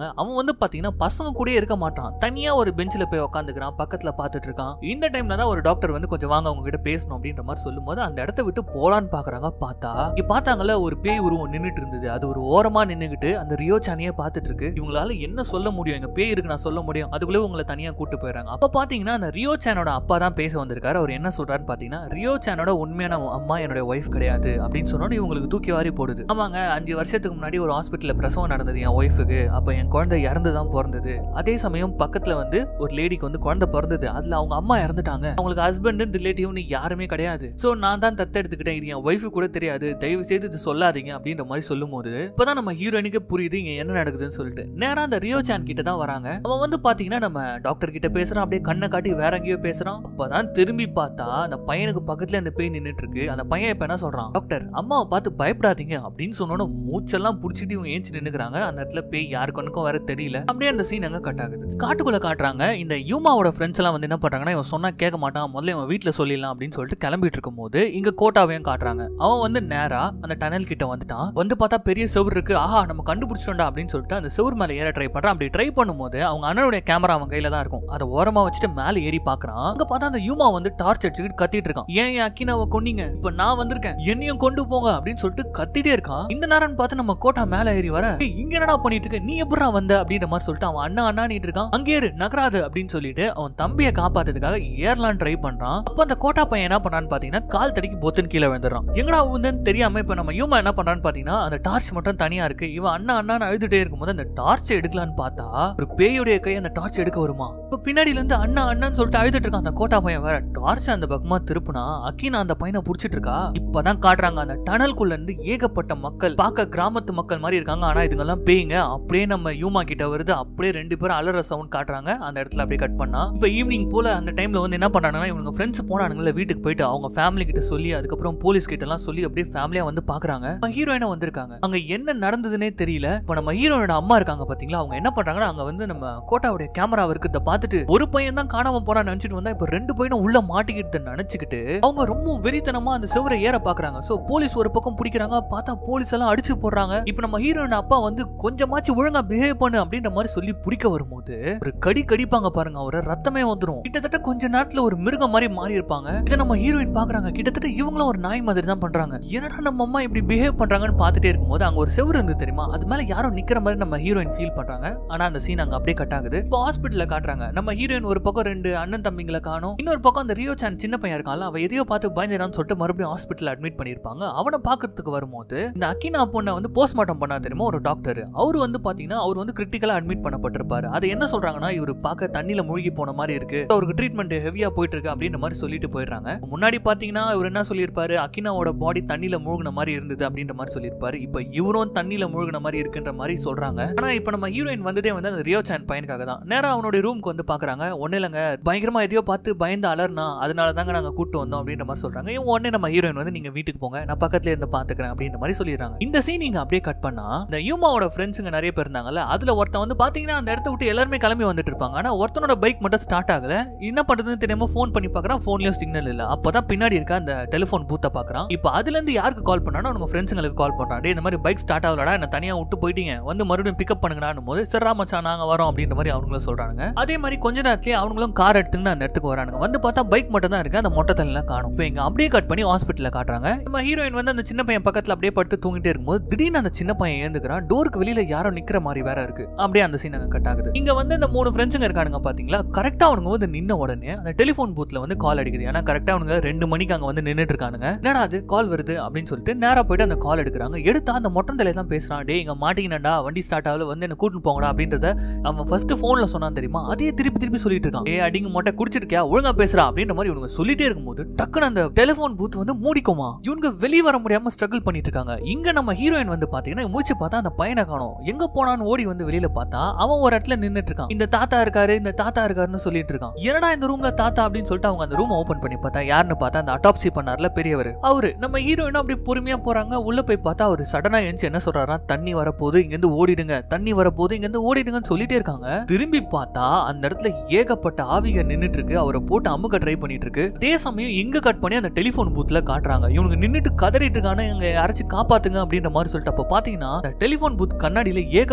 அவன் வந்து பாத்தீங்கன்னா பசங்க கூட இருக்க மாட்டான், தனியா ஒரு பெஞ்சில போய் உட்காந்துக்கிறான், பக்கத்துல பாத்துட்டு இருக்கான். இந்த டைம்ல தான் ஒரு டாக்டர் வந்து கொஞ்சம் வாங்க அவங்க கிட்ட பேசணும் அப்படின்ற மாதிரி சொல்லும் போது அந்த இடத்த விட்டு போலான்னு பாக்குறாங்க. பார்த்தா இங்க பாத்தாங்கல்ல ஒரு பேய் உருவம் நின்னுட்டு இருந்தது. அது ஒரு ஓரமா நின்னுகிட்டு அந்த ரியோ சானியே பாத்துட்டு இருக்கு. இவங்களால என்ன சொல்ல முடியும், எங்க பேய் இருக்கு நான் சொல்ல முடியும், அதுக்குள்ளே உங்களை தனியா கூட்டு போயிடுறாங்க. அப்ப பாத்தீங்கன்னா அந்த ரியோ சானோட அப்பா தான் பேச வந்திருக்காரு. அவர் என்ன சொல்றாருன்னு பாத்தீங்கன்னா, ரியோ சானோட உண்மையான அம்மா என்னோட ஒய்ஃப் கிடையாது அப்படின்னு சொன்னோன்னு இவங்களுக்கு தூக்கி வாரி போடுது. ஆமாங்க, அஞ்சு வருஷத்துக்கு முன்னாடி ஒரு ஹாஸ்பிட்டல்ல பிரசவம் நடந்தது என் ஒய்ஃபுக்கு. அப்ப என் குழந்தை இறந்துதான் பிறந்தது. அதே சமயம் பக்கத்துல வந்து ஒரு லேடிக்கு வந்து குழந்தை பிறந்தது. அதுல அவங்க அம்மா இறந்துட்டாங்க. அவங்களுக்கு ஹஸ்பண்ட் ரிலேட்டிவ்னு யாருமே கிடையாது. சோ நான் தான் தத்து எடுத்துக்கிட்டேன். இது என் ஒய்ஃபு கூட தெரியாது, தயவு செய்து இது சொல்லாதீங்க அப்படின்ற மாதிரி சொல்லும் போது இப்பதான் நம்ம ஹீரோயினுக்கு புரியுது இங்க என்ன நடக்குதுன்னு சொல்லிட்டு நேரா அந்த ரியோ சான் கிட்ட தான் வராங்க. அவன் வந்து பாத்தீங்கன்னா நம்ம டாக்டர் கிட்ட பேசுறான், அப்படியே கண்ணை காட்டி வேற எங்கேயோ பேசுறான். அப்பதான் திரும்பி பார்த்தா அந்த பையனுக்கு பக்கத்துல அந்த பேய் நின்னுட்டு இருக்கு. அந்த பையன் இப்ப என்ன சொல்றான், டாக்டர் அம்மாவை பார்த்து பயப்படாதீங்க அப்படின்னு சொன்னோன்னு மூச்செல்லாம் புடிச்சிட்டு இவங்க ஏஞ்சி நின்னுக்கிறாங்க. அந்த இடத்துல பேய் யாருக்கும் வேற தெரியல. அப்படியே அந்த சீன் அங்க கட் ஆகுது. காட்டுக்குள்ள காட்டுறாங்க. இந்த யூமாவோட ஃப்ரெண்ட்ஸ் எல்லாம் வந்து என்ன பண்றாங்கன்னா, இவன் சொன்னா கேட்க மாட்டான், முதல்ல இவன் வீட்டுல சொல்லிடலாம் அப்படின்னு சொல்லிட்டு கிளம்பிட்டு இருக்கும் போது இங்க கோட்டாவையும் காட்டுறாங்க. அவன் வந்து நேரா அந்த டனல் கிட்ட வந்துட்டான். வந்து பார்த்தா பெரிய செவுர் இருக்கு. ஆஹா நம்ம கண்டுபிடிச்சிட்டோம்டா அப்படின்னு சொல்லிட்டு அந்த செவுர் மேல ஏற ட்ரை பண்றான். அப்படி ட்ரை பண்ணும்போது அவங்க அண்ணனுடைய கேமரா அவன் கையில தான் இருக்கும். அதை ஓரமா வச்சுட்டு மேல ஏறி பாக்குறான். அங்க பார்த்தா அந்த யூமா வந்து டார்ச் அடிச்சுக்கிட்டு கத்திட்டு இருக்கான். ஏன் என் அக்கினாவை கொன்னீங்க, இப்ப நான் வந்திருக்கேன், என்னையும் கொண்டு போங்க அப்படின்னு சொல்லிட்டு கத்திட்டே இருக்கான். இந்த நேரம் பார்த்து நம்ம கோட்டா மேல ஏறி வர, இங்க என்னடா பண்ணிட்டு இருக்க, நீ எப்படா வந்த அப்படின்ற மாதிரி சொல்லிட்டு அவன் அண்ணா அண்ணா நீட்டு இருக்கான். அங்கே ஏறு நகராது அப்படின்னு சொல்லிட்டு அவன் தம்பியை காப்பாத்துறதுக்காக ஏர்லான் ட்ரை பண்றான். அப்ப அந்த கோட்டா பையன் என்ன பண்றான்னு பாத்தீங்கன்னா கால் தடிக்கு பொத்துன்னு கீழே விழுந்துறான். எங்கடா விழுந்தன்னு தெரியாம இப்ப நம்ம யூமா என்ன பண்றான்னு பாத்தீங்கன்னா அந்த டார்ச் மட்டும் தனியா இருக்கு. இவன் அண்ணா அண்ணான்னு அழுதுட்டே இருக்கும்போது அந்த டார்ச் எடுக்கலான்னு பார்த்தா ஒரு பேயுடைய கை அந்த டார்ச் எடுக்க வருமா. இப்ப பின்னாடில இருந்து அண்ணா அண்ணான்னு சொல்லிட்டு அழுதுட்டு இருக்கான் அந்த கோட்டா பையன். வேற டார்ச் அந்த பக்கமா திருப்புனா அக்கினா அந்த பையனை புடிச்சிட்டு இருக்கா. இப்பதான் காட்டுறாங்க அந்த டனல்குள்ள இருந்து ஏகப்பட்ட மக்கள், பார்க்க கிராமத்து மக்கள் மாதிரி இருக்காங்க, ஆனா இதுங்கெல்லாம் பேய்ங்க. அப்படியே நம்ம யூமா கிட்ட வருது. அப்படியே ரெண்டு பேரும் அலற சவுண்ட் காட்டுறாங்க. அந்த இடத்துல அப்படியே கட் பண்ணா இப்ப ஈவினிங் போல அந்த டைம்ல வந்து என்ன பண்றாங்கன்னா இவங்க ஃப்ரெண்ட்ஸ் போனானுங்கள வீட்டுக்கு போயிட்டு அவங்க ஃபேமிலி கிட்ட சொல்லி அதுக்கப்புறம் போலீஸ் கிட்ட எல்லாம் சொல்லி அப்படியே ஃபேமிலியா வந்து பாக்குறாங்க. ஹீரோயினா வந்திருக்காங்க. அங்க என்ன நடந்ததுன்னே தெரியல. இப்ப நம்ம ஹீரோயினோட அம்மா இருக்காங்க பாத்தீங்களா, அவங்க என்ன பண்றாங்கன்னா அங்க வந்து நம்ம கோட்டாவுடைய கேமரா இருக்கிறத பார்த்துட்டு ஒரு பையன் தான் காணாம போறான்னு நினைச்சிட்டு வந்தா இப்ப ரெண்டு பையனும் உள்ள மாட்டிக்கிட்டு நினைச்சுக்கிட்டு அவங்க ரொம்ப வெறித்தனமா அந்த செவரை ஏற பாக்குறாங்க. சோ போலீஸ் ஒரு பக்கம் பிடிக்கிறாங்க. பார்த்தா போலீஸ் எல்லாம் அடிச்சு போடுறாங்க. இப்ப நம்ம ஹீரோயின் அப்பா வந்து கொஞ்சமாச்சு ஒழுங்கா பிஹேவ் பண்ணு அப்படின்ற மாதிரி சொல்லி பிடிக்க வரும்போது ஒரு கடி கடிப்பாங்க பாருங்க, அவர ரத்தமே வந்துரும். கிட்டத்தட்ட கொஞ்ச நேரத்துல ஒரு மிருகம் மாதிரி மாறி இருப்பாங்க. இதை நம்ம ஹீரோயின் பாக்குறாங்க. கிட்டத்தட்ட இவங்களும் ஒரு நாய் மாதிரி தான் பண்றாங்க. என்னடா நம்ம அம்மா இப்படி பிஹேவ் பண்றாங்கன்னு பார்த்துட்டே இருக்கும்போது அங்க ஒரு செவரு இருந்து தெரியுமா, அது மேல யாரோ நிக்கிற மாதிரி நம்ம ஹீரோயின் ஃபீல் பண்றாங்க. ஆனா அந்த சீன் அங்க அப்படியே கட் ஆகுது. இப்போ ஹாஸ்பிட்டல்ல காட்டுறாங்க. நம்ம ஹீரோயின் ஒரு பக்கம் ரெண்டு அண்ணன் தம்பிங்களை காணும், இன்னொரு பக்கம் அந்த ரியோ சான் சின்ன பையன் இருக்கான்ல, அவ எதையோ பார்த்து பயந்துறான்னு சொல்லிட்டு மறுபடியும் ஹாஸ்பிட்டல் அட்மிட் பண்ணிருப்பாங்க. அவனை பாக்குறதுக்கு வரும்போது இந்த அக்கினா பொண்ணை வந்து போஸ்ட்மார்ட்டம் பண்ணா தெரியுமா ஒரு டாக்டர், அவர் வந்து பாத்தீங்கன்னா அவர் வந்து கிரிட்டிக்கலா அட்மிட் பண்ணப்பட்டிருப்பாரு. அது என்ன சொல்றாங்கன்னா இவரு பார்க்க தண்ணியில மூழ்கி போன மாதிரி இருக்கு, அவருக்கு ட்ரீட்மெண்ட் ஹெவியா போயிட்டு இருக்கு அப்படின்ற மாதிரி சொல்லிட்டு போயிடுறாங்க. முன்னாடி பாத்தீங்கன்னா இவர் என்ன சொல்லியிருப்பாரு, அக்கினாவோட பாடி தண்ணியில மூழ்கின மாதிரி இருந்தது அப்படின்ற மாதிரி சொல்லியிருப்பாரு. இப்ப இவரும் தண்ணியில மூழ்கின மாதிரி இருக்குன்ற மாதிரி சொல்றாங்க. ஆனா இப்ப நம்ம ஹீரோயின் வந்ததே வந்து அந்த ரியோ சான் பையனுக்காக தான். நேரா அவனுடைய ரூமுக்கு வந்து பாக்குறாங்க. ஒண்ணு இல்லங்க, பயங்கரமா எதையோ பார்த்து பயந்து அலர்னா, அதனால தாங்க நாங்க கூட்டு வந்தோம் அப்படின்ற மாதிரி சொல்றாங்க. இவன் உடனே நம்ம ஹீரோயின் வந்து நீங்க வீட்டுக்கு போங்க, நான் பக்கத்துல இருந்து பாத்துக்கிறேன் அப்படின்ற மாதிரி சொல்லிடுறாங்க. இந்த சீன் நீங்க அப்படியே கட் பண்ணா இந்த யூமாவோட ஃப்ரெண்ட்ஸுங்க நிறைய பேர் இருந்தாங்கல்ல, அதுல ஒருத்தன் வந்து பாத்தீங்கன்னா அந்த இடத்த விட்டு எல்லாருமே கிளம்பி வந்துட்டு இருப்பாங்க. ஆனா ஒருத்தனோட பைக் மட்டும் ஸ்டார்ட் ஆகல. என்ன பண்றதுன்னு தெரியாம போன் பண்ணி பாக்குறான், போன்லயும் சிக்னல் இல்ல. அப்பதான் பின்னாடி இருக்க அந்த டெலிபோன் பூத்த பாக்குறான். இப்ப அதுல இருந்து யாருக்கு கால் பண்ணானோ அவங்க ஃப்ரெண்ட்ஸுங்களுக்கு கால் பண்றான். டேய் இந்த மாதிரி பைக் ஸ்டார்ட் ஆகலடா, என்ன தனியா விட்டு போயிட்டீங்க, வந்து மறுபடியும் பிக்கப் பண்ணுங்கன்னு போது சரி மச்சான் நாங்க வரோம் அப்படின்ற மாதிரி அவங்களும் சொல்றாங்க. அதே மாதிரி கொஞ்ச நேரத்திலேயே அவங்களும் கார் எடுத்துன்னு அந்த இடத்துக்கு வரானுங்க. வந்து பார்த்தா பைக் மட்டும் தான் இருக்கு, அந்த மொட்டை தண்ணிலாம் காணும். இப்போ இங்க அப்படியே கட் பண்ணி ஹாஸ்பிட்டல்ல காட்டுறாங்க. நம்ம ஹீரோயின் வந்து அந்த சின்ன பையன் பக்கத்துல அப்படியே படுத்து தூங்கிட்டே இருக்கும்போது திடீர்னு அந்த சின்ன பையன் ஏந்துக்கிறான். டோருக்கு வெளியில யாரோ நிக்கிற மாதிரி வேற இருக்கு. அப்படியே அந்த சீன் அங்க கட் ஆகுது. இங்க வந்து இந்த மூணு ஃப்ரெண்ட்ஸுங்க இருக்கானுங்க பாத்தீங்களா, கரெக்டா அவனுங்க வந்து நின்ன உடனே அந்த டெலிபோன் பூத்ல வந்து கால் அடிக்குது. ஏன்னா கரெக்டா அவனுங்க ரெண்டு மணிக்கு அங்க வந்து நின்னுட்டு இருக்கானுங்க. என்னடா அது கால் வருது அப்படின்னு சொல்லிட்டு நேரா போயிட்டு அந்த கால் எடுக்கிறாங்க. எடுத்தா அந்த மொட்டை தலையில தான் பேசுறான். டே இங்க மாட்டிக்கினடா, வண்டி ஸ்டார்ட் ஆகல, வந்து என்ன கூட்டிட்டு போங்கடா அப்படின்றத அவன் ஃபர்ஸ்ட் போன்ல சொன்னான் தெரியுமா, அதே திருப்பி திருப்பி சொல்லிட்டு இருக்கான். ஏ அடிங்க மொட்டை குடிச்சிருக்கியா, ஒழுங்கா பேசுறா அப்படின்ற மாதிரி இவங்க சொல்லிட்டே இருக்கும்போது டக்குன்னு அந்த டெலிபோன் பூத் வந்து மூடிக்குமா. இவங்க வெளியே வர முடியாம ஸ்ட்ரகிள் பண்ணிட்டு இருக்காங்க. இங்க நம்ம ஹீரோயின் வந்து பாத்தீங்கன்னா முடிச்சு பார்த்தா அந்த பையனை காணோம். எங்க போனான்னு ஓடி வந்து வெளியில பார்த்தா அவன் ஒரு இடத்துல நின்னுட்டு இருக்கான். இந்த தாத்தா இருக்காரு, இந்த தாத்தா இருக்காருன்னு சொல்லிட்டு இருக்கான். என்னடா இந்த ரூம்ல தாத்தா அப்படின்னு சொல்லிட்டு அவங்க அந்த ரூம் ஓபன் பண்ணி பார்த்தா யாருன்னு பார்த்தா அந்த அட்டாப்சி பண்ணார்ல பெரியவர் அவரு. நம்ம ஹீரோயின் அப்படி பொறுமையா போறாங்க. உள்ள போய் பார்த்தா அவர் சடனா எழுந்து என்ன சொல்றாரா, தண்ணி வரப்போது இங்க இருந்து ஓடிடுங்க, தண்ணி வரப்போது இங்க இருந்து ஓடிடுங்கன்னு சொல்லிட்டே இருக்காங்க. திரும்பி பார்த்தா அந்த இடத்துல ஏகப்பட்ட ஆவிக நின்னுட்டு இருக்கு. அவரை போட்டு அமுக்க ட்ரை பண்ணிட்டு இருக்கு. அதே சமயம் இங்க கட் பண்ணி அந்த டெலிபோன் பூத்ல காட்டுறாங்க. இவனுக்கு நின்னுட்டு கதறிட்டு இருக்கானே, இங்க யாராச்சும் காப்பாத்துங்க அப்படின்ற மாதிரி சொல்லிட்டு அப்ப பாத்தீங்கன்னா டெலிபோன் பூத் கண்ணாடியில ஏகப்பட்ட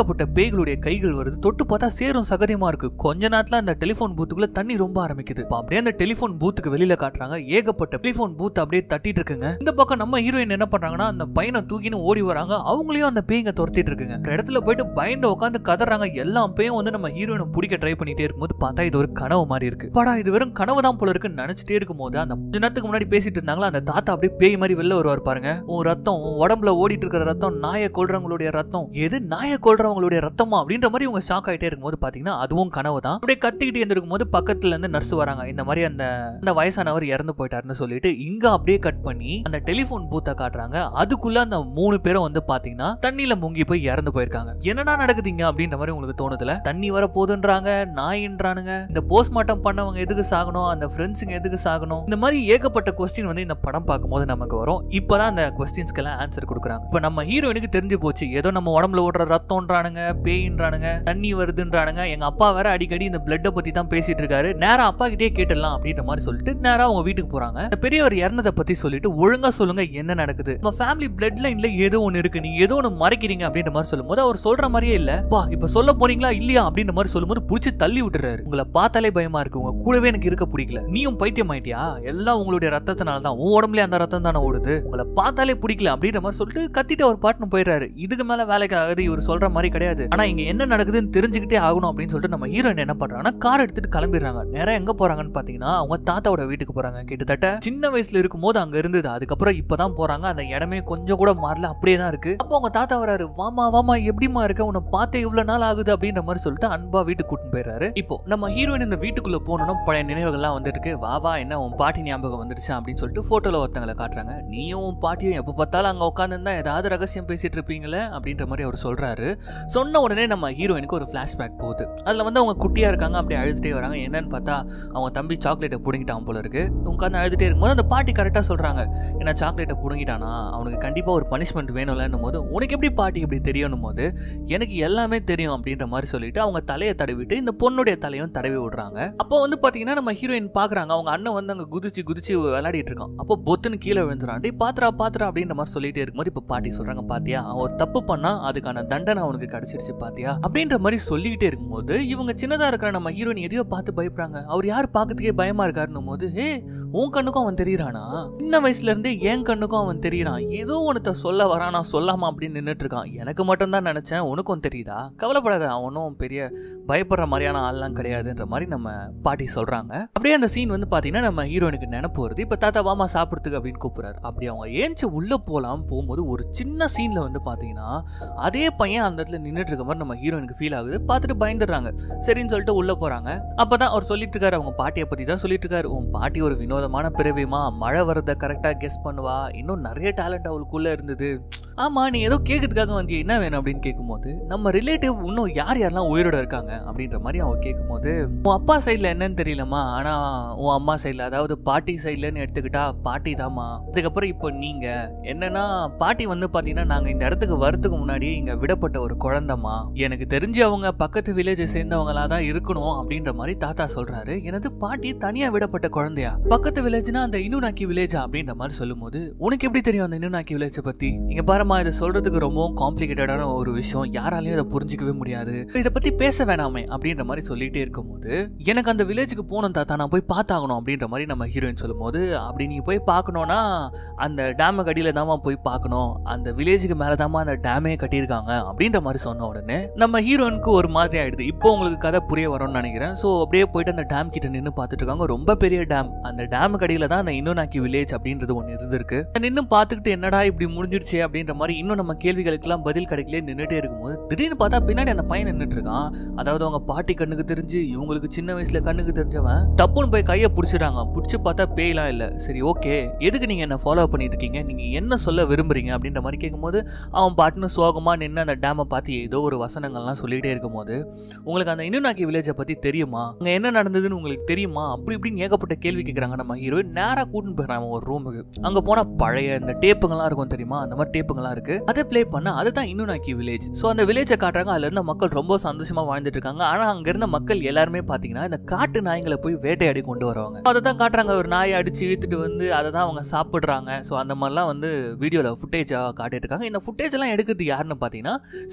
பேய்களுடைய கைகள் வருது. தொட்டு பார்த்தா சேரும் சகதியமா இருக்கு. கொஞ்ச நேரத்துல அந்த டெலிபோன் பூத்துக்குள்ள தண்ணி ரொம்ப ஆரம்பிக்குது. அப்படியே அந்த டெலிபோன் பூத்துக்கு வெளியில காட்டுறாங்க. ஏகப்பட்ட டெலிபோன் பூத் அப்படியே தட்டிட்டு இருக்குங்க. இந்த பக்கம் நம்ம ஹீரோயின் என்ன பண்றாங்கன்னா அந்த பையனை தூக்கின்னு ஓடி வராங்க. அவங்களையும் அந்த பேய்ங்க துரத்திட்டு இருக்குங்க. இடத்துல போயிட்டு பயந்து உட்காந்து கதறாங்க. எல்லா பேயும் வந்து நம்ம ஹீரோயினை பிடிக்க ட்ரை பண்ணிட்டே இருக்கும்போது பார்த்தா இது ஒரு கனவு மாதிரி இருக்கு. படா இது வெறும் கனவு தான் போல இருக்குன்னு நினைச்சிட்டே இருக்கும்போது அந்த கொஞ்ச நேரத்துக்கு முன்னாடி பேசிட்டு இருந்தாங்களா அந்த தாத்தா அப்படியே பேய் மாதிரி வெளில வருவார் பாருங்க. உன் ரத்தம் உன் உடம்புல ஓடிட்டு இருக்கிற ரத்தம் நாயை கொல்றவங்களுடைய ரத்தம். எது நாயை கொல்றவங்களுடைய ரத்தமா அப்படின்ற மாதிரி உங்க ஷாக் ஆயிட்டே இருக்கும்போது பாத்தீங்கன்னா அதுவும் கனவு தான். அப்படியே கத்திக்கிட்டு இருந்திருக்கும் போது பக்கத்துல இருந்து நர்ஸ் வராங்க. இந்த மாதிரி அந்த அந்த வயசானவர் இறந்து போயிட்டாருன்னு சொல்லிட்டு இங்க அப்படியே கட் பண்ணி அந்த டெலிபோன் பூத்தை காட்டுறாங்க. அதுக்குள்ள அந்த மூணு பேரும் வந்து பாத்தீங்கன்னா தண்ணியில முங்கி போய் இறந்து போயிருக்காங்க. என்னடா நடக்குதுங்க அப்படின்ற மாதிரி உங்களுக்கு தோணுதுல. தண்ணி வர போதுன்றாங்க, நாயின்றானுங்க, இந்த போஸ்ட்மார்ட்டம் பண்ணவங்க எதுக்கு சாகணும், அந்த ஃப்ரெண்ட்ஸுங்க எதுக்கு சாகணும், இந்த மாதிரி ஏகப்பட்ட கொஸ்டின் வந்து இந்த படம் பார்க்கும்போது நமக்கு வரும். இப்பதான் அந்த கொஸ்டின்ஸ்க்கெல்லாம் ஆன்சர் கொடுக்குறாங்க. இப்ப நம்ம ஹீரோயினுக்கு தெரிஞ்சு போச்சு ஏதோ நம்ம உடம்புல ஓடுற ரத்தம்ன்றானுங்க, பேயின்றானுங்க, தண்ணி வருதுன்றானுங்க. எங்க அப்பா வேற அடிக்கடி இந்த பிளட்டை பத்தி தான் பேசிட்டு இருக்காரு, நேரா அப்பா கிட்டே கேட்டுடலாம் அப்படின்ற மாதிரி சொல்லிட்டு நேரா அவங்க வீட்டுக்கு போறாங்க. பெரியவர் இறந்ததை பத்தி சொல்லிட்டு ஒழுங்கா சொல்லுங்க என்ன நடக்குது, நம்ம ஃபேமிலி பிளட் லைன்ல ஏதோ ஒன்னு இருக்கு, நீங்க ஏதோ ஒன்னு மறைக்கிறீங்க அப்படின்ற மாதிரி சொல்லும்போது அவர் சொல்ற மாதிரியே இல்ல. பா இப்ப சொல்ல போறீங்களா இல்லையா அப்படின்ற மாதிரி சொல்லும்போது புடிச்சு தள்ளி விட்டுறாரு. உங்களை பார்த்தாலே பயமா இருக்கு, உங்க கூடவே எனக்கு இருக்க பிடிக்கல, நீயும் பைத்தியம் ஆயிட்டியா, எல்லாம் உங்களுடைய ரத்தத்தினால தான், உன் உடம்புல அந்த ரத்தம் தானே ஓடுது, உங்களை பார்த்தாலே பிடிக்கல அப்படின்ற மாதிரி சொல்லிட்டு கத்திட்டு ஒரு பாட்டுன்னு போயிடுறாரு. இதுக்கு மேல வேலைக்கு ஆகுது இவர் சொல்ற மாதிரி கிடையாது. ஆனா இங்க என்ன நடக்குதுன்னு தெரிஞ்சுக்கிட்டே ஆகணும் அப்படின்னு சொல்லிட்டு நம்ம ஹீரோயின் என்ன பண்றாங்கன்னா கார் எடுத்துட்டு கிளம்பிடுறாங்க. நேரம் எங்க போறாங்கன்னு பாத்தீங்கன்னா அவங்க தாத்தாவோட வீட்டுக்கு போறாங்க. கிட்டத்தட்ட சின்ன வயசுல இருக்கும் போது அங்க இருந்தது, அதுக்கப்புறம் இப்பதான் போறாங்க. அந்த இடமே கொஞ்சம் கூட மாறல, அப்படியே தான் இருக்கு. அப்போ அவங்க தாத்தா வராரு. வாமா வாமா எப்படிமா இருக்க, உன்னை பார்த்தே இவ்வளவு நாள் ஆகுது அப்படின்ற மாதிரி சொல்லிட்டு அன்பா வீட்டுக்கு கூட்டிட்டு போயிடுறாரு. இப்போ நம்ம ஹீரோயின் இந்த வீட்டுக்குள்ள போனோம், பழைய நினைவுகள்லாம் வந்துருக்கு. வா வா என்ன உன் பாட்டி ஞாபகம் வந்துருச்சு அப்படின்னு சொல்லிட்டு போட்டோல ஒருத்தங்களை காட்டுறாங்க. நீயும் உன் பாட்டியும் எப்ப பார்த்தாலும் அங்க உட்காந்து இருந்தா ஏதாவது ரகசியம் பேசிட்டு இருப்பீங்களே அப்படின்ற மாதிரி அவர் சொல்றாரு. சொன்ன உடனே நம்ம ஹீரோயினுக்கு ஒரு பிளாஷ்பேக் போகுது. அதுல வந்து அவங்க குட்டியா இருக்காங்க, அப்படியே அழுதுட்டே வராங்க. என்னன்னு பார்த்தா அவங்க தம்பி சாக்லேட்டை புடுங்கிட்டான் போல இருக்கு. உட்காந்து அழுதுட்டே இருக்கும்போது அந்த பாட்டி கரெக்டா சொல்றாங்க, ஏன்னா சாக்லேட்டை புடுங்கிட்டானா அவனுக்கு கண்டிப்பா ஒரு பனிஷ்மெண்ட் வேணும்லன்னும் போது உனக்கு எப்படி பாட்டி இப்படி தெரியணும் போது எனக்கு எல்லாமே தெரியும் அப்படின்ற மாதிரி சொல்லிட்டு அவங்க தலையை தடவிட்டு இந்த பொண்ணுடைய தலையும் தடவி விடுறாங்க. அப்போ வந்து பாத்தீங்கன்னா நம்ம ஹீரோயின் பாக்குறாங்க அவங்க அண்ணன் வந்து அங்க குதிச்சு குதிச்சு விளையாடிட்டு இருக்கான். அப்போ பொத்துன்னு கீழே விழுந்துறான். டேய் பாத்துறா பாத்துறா அப்படின்ற மாதிரி சொல்லிட்டே இருக்கும்போது இப்ப பாட்டி சொல்றாங்க, பாத்தியா அவன் ஒரு தப்பு பண்ணா அதுக்கான தண்டனை அவனுக்கு கிடைச்சிருச்சு பாத்தியா அப்படின்ற மாதிரி சொல்லிக்கிட்டே இருக்கும்போது இவங்க சின்னதா இருக்கிற நம்ம ஹீரோயின் எதையோ பார்த்து பயப்படுறாங்க. அவர் யாரு பாக்கிறதுக்கே பயமா இருக்காருன்னும் போது ஏ உன் கண்ணுக்கும் அவன் தெரியறானா, சின்ன வயசுல இருந்தே என் கண்ணுக்கும் அவன் தெரியறான், ஏதோ உனத்த சொல்ல வரான் நான் சொல்லாமா அப்படின்னு நின்றுட்டு இருக்கான். எனக்கு மட்டும் தான் நினைச்சேன், உனக்கும் தெரியுதா, கவலைப்படாத அவனும் பெரிய பயப்படுற மாதிரியான ஆள்லாம் கிடையாதுன்ற மாதிரி நம்ம பாட்டி சொல்றாங்க. அப்படியே அந்த சீன் வந்து பாத்தீங்கன்னா நம்ம ஹீரோயினுக்கு நினைப்பு வருது. இப்ப தாத்தா வாமா சாப்பிடுறதுக்கு அப்படின்னு கூப்பிடுறாரு. அப்படி அவங்க ஏஞ்சி உள்ள போலாம் போகும்போது ஒரு சின்ன சீன்ல வந்து பாத்தீங்கன்னா அதே பையன் அந்த இடத்துல நின்றுட்டு இருக்க மாதிரி நம்ம ஹீரோயினுக்கு ஃபீல் ஆகுது. பார்த்துட்டு பயந்துடுறாங்க. சரின்னு சொல்லிட்டு உள்ள போறாங்க. அப்பதான் அவர் சொல்லிட்டு இருக்காரு, அவங்க பாட்டியை பத்தி தான் சொல்லிட்டு இருக்காரு. உன் பாட்டி ஒரு வினோதமான பிறவிமா, மழை வரத கரெக்டா கெஸ் பண்ணுவா, இன்னும் நிறைய டேலண்ட் அவளுக்குள்ள இருந்தது. ஆமா நீ ஏதோ கேட்கறதுக்காக வந்து என்ன வேணும் அப்படின்னு கேட்கும்போது நம்ம ரிலேட்டிவ் இன்னும் யார் யாரெல்லாம் உயிரோட இருக்காங்க அப்படின்ற மாதிரி அவன் கேட்கும்போது உன் அப்பா சைட்ல என்னன்னு தெரியலமா, ஆனா உன் அம்மா சைட்ல அதாவது பாட்டி சைட்லன்னு எடுத்துக்கிட்டா பாட்டி தாமா. அதுக்கப்புறம் இப்போ நீங்க என்னன்னா பாட்டி வந்து பாத்தீங்கன்னா நாங்க இந்த இடத்துக்கு வரதுக்கு முன்னாடி இங்க விடப்பட்ட ஒரு குழந்தைமா, எனக்கு தெரிஞ்சு அவங்க பக்கத்து வில்லேஜை சேர்ந்தவங்களா தான் இருக்கணும் அப்படின்ற மாதிரி தாத்தா சொல்றாரு. எனது பாட்டி தனியா விடப்பட்ட குழந்தையா, பக்கத்து வில்லேஜ்னா அந்த இனுநாக்கி வில்லேஜா அப்படின்ற மாதிரி சொல்லும் போது உனக்கு எப்படி தெரியும் அந்த இனுநாக்கி வில்லேஜை பத்தி, இங்க பாருமா இதை சொல்றதுக்கு ரொம்பவும் காம்ப்ளிகேட்டடான ஒரு விஷயம், யாராலையும் அதை புரிஞ்சிக்கவே முடியாது, இதை பத்தி பேச வேணாமே அப்படின்ற மாதிரி சொல்லிட்டே இருக்கும் போது எனக்கு அந்த வில்லேஜுக்கு போகணும் தாத்தா, நான் போய் பார்த்தாகணும் அப்படின்ற மாதிரி நம்ம ஹீரோயின் சொல்லும் போது அப்படி நீ போய் பார்க்கணும்னா அந்த டேமு கடியில தாமா போய் பார்க்கணும், அந்த வில்லேஜுக்கு மேலதாமா அந்த டேமே கட்டியிருக்காங்க அப்படின்ற மாதிரி சொன்ன உடனே நம்ம ஹீரோயினுக்கு ஒரு மாதிரி ஆயிடுது. இப்போ உங்களுக்கு கதை புரிய வரும்னு நினைக்கிறேன். ஸோ அப்படியே போயிட்டு அந்த டேம் கிட்ட நின்று பார்த்துட்டு இருக்காங்க. ரொம்ப பெரிய டேம், அந்த டேமு கடியில தான் அந்த இனுநாக்கி வில்லேஜ் அப்படின்றது ஒன்று இருந்திருக்கு. நின்று பார்த்துக்கிட்டு என்னடா இப்படி முடிஞ்சிருச்சு அப்படின்ற மாதிரி இன்னும் நம்ம கேள்விகளுக்கெல்லாம் பதில் கிடைக்கல நின்றுட்டே இருக்கும்போது திடீர்னு பார்த்தா பின்னாடி அந்த பையன் நின்றுட்டு இருக்கான். அதாவது அவங்க பாட்டி கண்ணுக்கு தெரிஞ்சு இவங்களுக்கு சின்ன வயசுல கண்ணுக்கு தெரிஞ்சவன் டப்புன்னு போய் கையை பிடிச்சிடாங்க. பிடிச்சி பார்த்தா பேயெல்லாம் இல்லை. சரி ஓகே எதுக்கு நீங்க என்ன ஃபாலோ பண்ணிட்டு இருக்கீங்க, நீங்க என்ன சொல்ல விரும்புறீங்க அப்படின்ற மாதிரி கேட்கும்போது அவன் பாட்டுன்னு சோகமா நின்று அந்த டேமை பார்த்து ஏதோ ஒரு வசனங்கள்லாம் சொல்லிட்டே இருக்கும் போது உங்களுக்கு அந்த இனுநாக்கி வில்லேஜை பத்தி தெரியுமா, அங்க என்ன நடந்ததுன்னு உங்களுக்கு தெரியுமா அப்படி இப்படின்னு ஏகப்பட்ட கேள்வி கேட்கறாங்க. நம்ம ஹீரோயின் நேரா கூட்டின்னு போயிடறாங்க ஒரு ரூமுக்கு. அங்க போனா பழைய இந்த டேப்புங்கெல்லாம் இருக்கும் தெரியுமா, அந்த மாதிரி டேப்புங்கெல்லாம் இருக்கு. அதை பிளே பண்ண அதுதான் இனுநாக்கி வில்லேஜ். ஸோ அந்த வில்லேஜை காட்டுறாங்க. அதுல இருந்த மக்கள் ரொம்ப சந்தோஷமா வாழ்ந்துட்டு இருக்காங்க. ஆனா அங்க இருந்த மக்கள் எல்லாருமே பாத்தீங்கன்னா இந்த காட்டு நாய்களை போய் வேட்டையாடி கொண்டு வருவாங்க. அதை தான் காட்டுறாங்க. ஒரு நாயை அடிச்சு இழுத்துட்டு வந்து அதை தான் அவங்க சாப்பிடுறாங்க. ஸோ அந்த மாதிரிலாம் வந்து வீடியோல ஃபுட்டேஜா காட்டிட்டு இருக்காங்க. இந்த ஃபுட்டேஜ் எல்லாம் எடுக்கிறது யாருன்னு பாத்தீங்கன்னா சில பணக்கார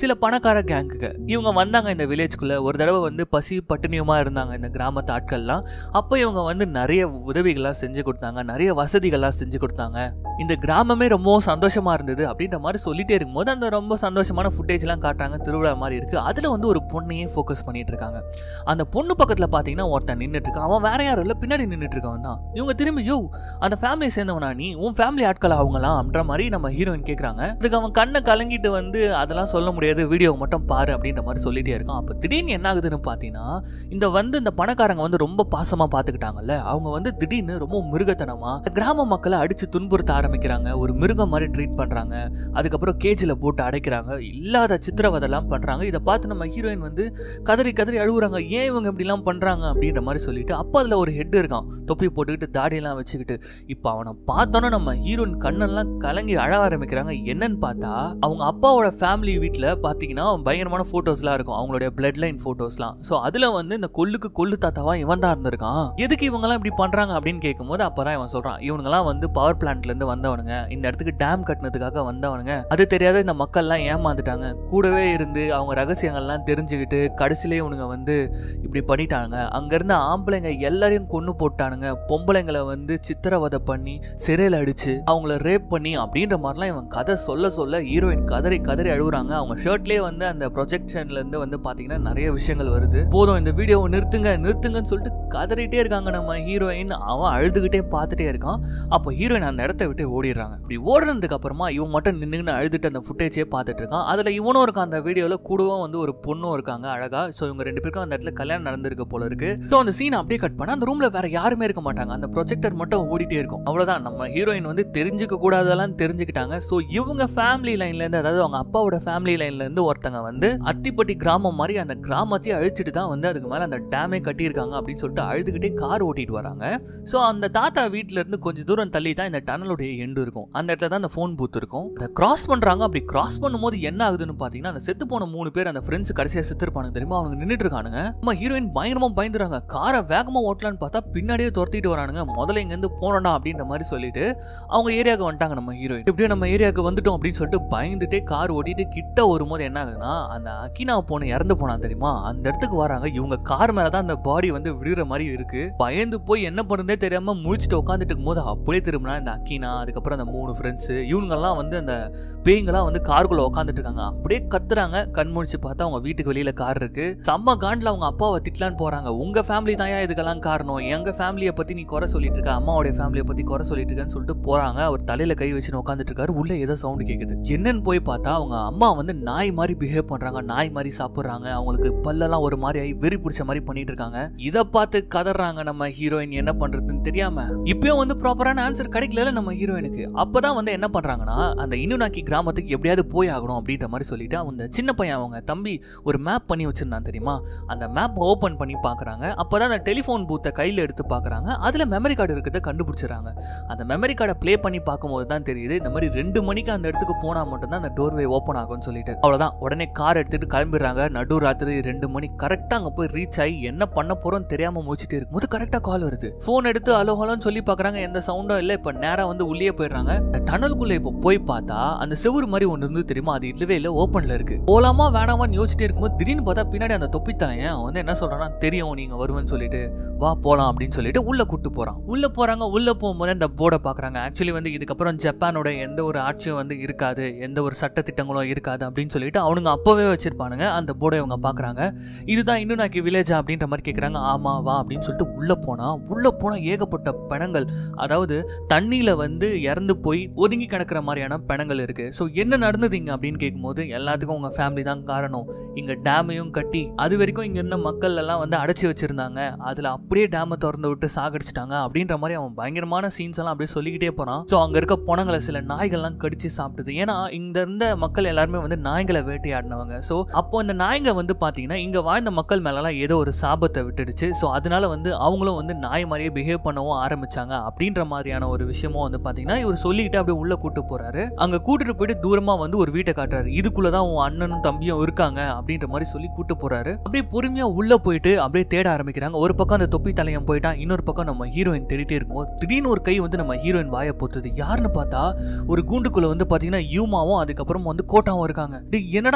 பணக்கார கேங்குங்க. இவங்க வந்தாங்க இந்த வில்லேஜ்குள்ள. ஒரு தடவை வந்து பசி பட்டினியுமா இருந்தாங்க இந்த கிராமத்து ஆட்கள்லாம். அப்போ இவங்க வந்து நிறைய உதவிகள்லாம் செஞ்சு கொடுத்தாங்க, நிறைய வசதிகள்லாம் செஞ்சு கொடுத்தாங்க. இந்த கிராமமே ரொம்ப சந்தோஷமா இருந்தது அப்படின்ற மாதிரி சொல்லிட்டே இருக்கும்போது அந்த ரொம்ப சந்தோஷமான ஃபுட்டேஜ்லாம் காட்டுறாங்க. திருவிழா மாதிரி இருக்கு. அதுல வந்து ஒரு பொண்ணையே ஃபோக்கஸ் பண்ணிட்டு இருக்காங்க. அந்த பொண்ணு பக்கத்துல பாத்தீங்கன்னா ஒருத்தன் நின்றுட்டு இருக்கான். அவன் வேற யாரும் இல்ல, பின்னாடி நின்றுட்டு இருக்கவன் தான். இவங்க திரும்பி யோ அந்த ஃபேமிலியை சேர்ந்தவனா நீ, உன் ஃபேமிலி ஆட்கள் அவங்கலாம் அப்படின்ற மாதிரி நம்ம ஹீரோயின் கேட்கறாங்க. அதுக்கு அவன் கண்ணை கலங்கிட்டு வந்து அதெல்லாம் சொல்ல முடியாது, வீடியோ மட்டும் பாரு அப்படின்ற மாதிரி சொல்லிட்டே இருக்கான். அப்ப திடீர்னு என்ன ஆகுதுன்னு பாத்தீங்கன்னா இந்த வந்து இந்த பணக்காரங்க வந்து ரொம்ப பாசமா பாத்துக்கிட்டாங்கல்ல, அவங்க வந்து திடீர்னு ரொம்ப மிருகத்தனமா கிராம மக்களை அடிச்சு துன்புறுத்த ஆரம்பிக்கிறாங்க. ஒரு மிருகம் மாதிரி ட்ரீட் பண்றாங்க. அதுக்கப்புறம் கேஜில போட்டு அடைக்கிறாங்க. இல்லாத சித்திரவதெல்லாம் பண்றாங்க. இதை பார்த்து நம்ம ஹீரோயின் வந்து கதறி கதறி அழுகுறாங்க. ஏன் இவங்க இப்படி எல்லாம் பண்றாங்க அப்படின்ற மாதிரி சொல்லிட்டு அப்ப அதுல ஒரு ஹெட் இருக்கான், தொப்பி போட்டுக்கிட்டு தாடியெல்லாம் வச்சுக்கிட்டு. இப்ப அவனை பார்த்தோன்னா நம்ம ஹீரோயின் கண்ணெல்லாம் கலங்கி அழ ஆரம்பிக்கிறாங்க. என்னன்னு பார்த்தா அவங்க அப்பாவோட ஃபேமிலி வீட்டுல பாத்தீங்கன்னா பயங்கரமான போட்டோஸ்லாம் இருக்கும், அவங்களுடைய பிளட் லைன் போட்டோஸ்லாம். ஸோ அதுல வந்து இந்த கொல்லுக்கு கொல்லு தாத்தாவா இவன் தான் இருந்திருக்கான். எதுக்கு இவங்கெல்லாம் இப்படி பண்றாங்க அப்படின்னு கேட்கும்போது அப்பதான் இவன் சொல்றான், இவனுங்கெல்லாம் வந்து பவர் பிளான்ட்ல இருந்து வந்தவனுங்க, இந்த இடத்துக்கு டேம் கட்டினதுக்காக வந்தவனுங்க. அது தெரியாத இந்த மக்கள்லாம் ஏமாந்துட்டாங்க. கூடவே இருந்து அவங்க ரகசியங்கள்லாம் தெரிஞ்சுக்கிட்டு கடைசியிலே இவனுங்க வந்து இப்படி பண்ணிட்டானுங்க. அங்க இருந்த ஆம்பளைங்க எல்லாரையும் கொன்னு போட்டானுங்க. பொம்பளைங்களை வந்து சித்திரவதை பண்ணி சிறையில் அடிச்சு அவங்கள ரேப் பண்ணி அப்படின்ற மாதிரிலாம் இவன் கதை சொல்ல சொல்ல ஹீரோயின் கதறி கதறி அழுகுறாங்க. அவங்க ஷர்ட்லேயே வந்து அந்த ப்ரொஜெக்ஷன்ல இருந்து வந்து பாத்தீங்கன்னா நிறைய விஷயங்கள் வருது. போதும் இந்த வீடியோவை நிறுத்துங்க நிறுத்துங்கன்னு சொல்லிட்டு கதறிட்டே இருக்காங்க நம்ம ஹீரோயின். அவன் அழுதுகிட்டே பார்த்துட்டே இருக்கான். அப்போ ஹீரோயின் அந்த இடத்த விட்டு ஓடிடுறாங்க. இப்படி ஓடுறதுக்கு அப்புறமா இவன் மட்டும் நின்று அழுதுட்டு அந்த ஃபுட்டேஜே பார்த்துட்டு இருக்கான். அதுல இவனும் இருக்கான் அந்த வீடியோல, கூடவும் வந்து ஒரு பொண்ணும் இருக்காங்க அழகா. ஸோ இவங்க ரெண்டு பேருக்கும் அந்த இடத்துல கல்யாணம் நடந்திருக்கு போல இருக்கு. ஸோ அந்த சீன் அப்படியே கட் பண்ணா அந்த ரூம்ல வேற யாருமே இருக்க மாட்டாங்க. அந்த ப்ரொஜெக்டர் மட்டும் ஓடிட்டே இருக்கும். அவ்வளவுதான், நம்ம ஹீரோயின் வந்து தெரிஞ்சுக்க கூடாதெல்லாம் தெரிஞ்சுக்கிட்டாங்க. ஸோ இவங்க ஃபேமிலி லைன்ல இருந்து, அதாவது அவங்க அப்பாவோட ஃபேமிலி லைன்ல இருந்து ஒருத்தங்க வந்து அத்திப்பட்டி கிராமம் மாதிரி அந்த கிராமத்தையே அழிச்சிட்டு தான் வந்து அதுக்கு மேல அந்த டேமே கட்டியிருக்காங்க அப்படின்னு சொல்லிட்டு அழுதுகிட்டே கார் ஓட்டிட்டு வராங்க. ஸோ அந்த தாத்தா வீட்டுல இருந்து கொஞ்சம் தூரம் தள்ளி தான் இந்த டனலுடைய எண்டு இருக்கும். அந்த இடத்துல தான் அந்த போன் பூத் இருக்கும். அதை கிராஸ் பண்றாங்க. அப்படி கிராஸ் பண்ணும்போது என்ன ஆகுதுன்னு பாத்தீங்கன்னா அந்த செத்து போன மூணு பேர் அந்த ஃப்ரெண்ட்ஸ் கடைசியா செத்துருப்பானுங்க தெரியுமா, அவங்க நின்றுட்டு இருக்கானுங்க. நம்ம ஹீரோயின் பயங்கரமா பயந்துறாங்க. காரை வேகமா ஓட்டலான்னு பார்த்தா பின்னாடியே துரத்திட்டு வரானுங்க. முதல்ல இங்க இருந்து போனோம்டா அப்படின்ற மாதிரி சொல்லிட்டு அவங்க ஏரியாவுக்கு வந்துட்டாங்க. நம்ம ஹீரோயின் இப்படியே நம்ம ஏரியாவுக்கு வந்துட்டோம் அப்படின்னு சொல்லிட்டு பயந்துட்டே கார் ஓட்டிட்டு கிட்ட வரும்போது என்ன ஆகுதுன்னா அந்த அகினா பொண்ணு இறந்து போனா தெரியுமா, அந்த இடத்துக்கு வராங்க. இவங்க கார் மேலதான் அந்த பாடி வந்து விடுற மாதிரி இருக்கு. பயந்து போய் என்ன பண்ணுறதே தெரியாம முழிச்சுட்டு உட்காந்துட்டு இருக்கும் போது அப்படியே திரும்பினா இந்த அகினா, அதுக்கப்புறம் அந்த மூணு ஃப்ரெண்ட்ஸ், இவங்கெல்லாம் வந்து அந்த பேய்ங்கெல்லாம் வந்து காருக்குள்ள உட்காந்துட்டு இருக்காங்க. அப்படியே கத்துறாங்க. கண் முடிச்சு பார்த்தா அவங்க வீட்டுக்கு வெளியில கார் இருக்கு. செம்ம காண்டில் அவங்க அப்பாவை திட்டலான்னு போறாங்க. உங்க ஃபேமிலி தான் இதுக்கெல்லாம் காரணம், எங்க ஃபேமிலியை பத்தி நீ குறை சொல்லிட்டு இருக்க, அம்மாவுடைய ஃபேமிலியை பத்தி குறை சொல்லிட்டு இருக்கன்னு சொல்லிட்டு போறாங்க. அவர் தலையில கை வச்சு உட்காந்துட்டு இருக்காரு. உள்ள ஏதோ சவுண்ட் கேக்குது. என்னன்னு போய் பார்த்தா அவங்க அம்மா வந்து நாய் மாதிரி பிஹேவ் பண்றாங்க, நாய் மாதிரி சாப்பிடுறாங்க. அவங்களுக்கு பல்லெல்லாம் ஒரு மாதிரி ஆகி வெறி பிடிச்ச மாதிரி பண்ணிட்டு இருக்காங்க. இதை பார்த்து கதறாங்க நம்ம ஹீரோயின். என்ன பண்றதுன்னு தெரியாம இப்பயும் வந்து ப்ராப்பரான ஆன்சர் கிடைக்கல நம்ம ஹீரோயினுக்கு. அப்பதான் வந்து என்ன பண்றாங்கன்னா அந்த இனுனாக்கி கிராமத்துக்கு எப்படியாவது போய் ஆகணும் அப்படின்ற மாதிரி சொல்லிட்டு அந்த சின்ன பையன் அவங்க தம்பி ஒரு மேப் பண்ணி வச்சிருந்தான் தெரியுமா, அந்த மேப் ஓபன் பண்ணி பாக்குறாங்க. அப்பதான் அந்த டெலிபோன் பூத்தை கையில எடுத்து பாக்குறாங்க. அதுல மெமரி கார்டு இருக்கிறத கண்டுபிடிச்சிடறாங்க. அந்த மெமரி கார்டை பிளே பண்ணி பார்க்கும்போது தான் தெரியுது இந்த மாதிரி ரெண்டு மணிக்கு அந்த இடத்துக்கு போனா மட்டும்தான் அந்த டோர்வே ஓப்பன் ஆகும்னு சொல்லிட்டு. அவ்வளவுதான், உடனே கார் எடுத்துட்டு கிளம்பிடுறாங்க. நடு ராத்திரி ரெண்டு மணி கரெக்டா அங்க போய் ரீச் ஆகி என்ன பண்ண போறோம்னு தெரியாம முடிச்சுட்டு இருக்கும்போது கரெக்டா கால் வருது. போன் எடுத்து அலோ ஹலோன்னு சொல்லி பாக்குறாங்க. எந்த சவுண்டும் இல்ல. இப்ப நேரா வந்து உள்ளே போயிடுறாங்க. டனலுக்குள்ள இப்ப போய் பார்த்தா அந்த செவுரு மாதிரி ஒன்று இருந்து தெரியுமா, அது இல்லவே இல்லை, ஓப்பன்ல இருக்கு. போலாமா வேணாமான்னு யோசிச்சுட்டே இருக்கும்போது திடீர்னு பார்த்தா பின்னாடி அந்த தொப்பித்தாயன் வந்து என்ன சொல்றான்னா, தெரியும் நீங்க வருவேன்னு சொல்லிட்டு வா போலாம் அப்படின்னு சொல்லிட்டு உள்ள கூட்டு போறான். உள்ள போறாங்க. உள்ள போகும்போது அந்த போர்டை பாக்குறாங்க. ஆக்சுவலி வந்து இதுக்கப்புறம் ஜப்பானோட எந்த ஒரு ஆட்சியும் வந்து இருக்காது, எந்த ஒரு சட்ட திட்டங்களும் இருக்காது அப்படின்னு சொல்லிட்டு அவனுங்க அப்பவே வச்சிருப்பானுங்க. அந்த போர்டை இவங்க பாக்குறாங்க. இதுதான் இன்னுனாக்கி வில்லேஜா அப்படின்ற மாதிரி கேட்கறாங்க. ஆமா வா அப்படின்னு சொல்லிட்டு உள்ள போனா உள்ள போனா ஏகப்பட்ட பிணங்கள், அதாவது தண்ணியில வந்து இறந்து போய் ஒதுங்கி கிடக்கிற மாதிரியான பிணங்கள் இருக்கு. ஸோ என்ன நடந்ததுங்க அப்படின்னு கேட்கும்போது எல்லாத்துக்கும் உங்க ஃபேமிலி தான் காரணம். இங்க டேமையும் கட்டி அது வரைக்கும் இங்க இருந்த மக்கள் எல்லாம் வந்து அடைச்சி வச்சிருந்தாங்க, அதுல அப்படியே டேமை திறந்து விட்டு சாகடிச்சிட்டாங்க அப்படின்ற மாதிரி அவன் பயங்கரமான சீன்ஸ் எல்லாம் அப்படியே சொல்லிக்கிட்டே போறான். ஸோ அங்க இருக்க பணங்களை சில நாய்கள்லாம் கடிச்சு சாப்பிடுது. ஏன்னா இங்க இருந்த மக்கள் எல்லாருமே வந்து நாய்களை வேட்டையாடினவங்க. ஸோ அப்போ இந்த நாய்ங்க வந்து பாத்தீங்கன்னா இங்க வாழ்ந்த மக்கள் மேலாம் ஏதோ ஒரு சாபத்தை விட்டுடுச்சு. ஸோ அதனால வந்து அவங்களும் வந்து நாய் மாதிரியே பிஹேவ் பண்ணவும் ஆரம்பிச்சாங்க அப்படின்ற மாதிரியான ஒரு விஷயமும் வந்து பாத்தீங்கன்னா இவர் சொல்லிக்கிட்டு அப்படியே உள்ள கூட்டு போறாரு. அங்க கூட்டிட்டு போயிட்டு தூரமா வந்து ஒரு வீட்டை காட்டுறாரு. இதுக்குள்ளதான் உன் அண்ணனும் தம்பியும் இருக்காங்க அப்படின்ற மாதிரி சொல்லி கூட்டு போறாரு. அப்படியே பொறுமையா உள்ள போயிட்டு அப்படியே தேட ஆரம்பிக்கிறாங்க. ஒரு பக்கம் அந்த தொப்பி தலையம் போயிட்டான், இன்னொரு பக்கம் நம்ம ஹீரோயின் தேடிட்டே இருக்கும்போது திடீர்னு ஒரு கை வந்து நம்ம ஹீரோயின் வாயை பொத்துது. யாருன்னு பார்த்தா ஒரு கூண்டுக்குள்ள வந்து பாத்தீங்கன்னா யூமாவும் அதுக்கப்புறம் வந்து கோட்டாவும் இருக்காங்க. என்னடா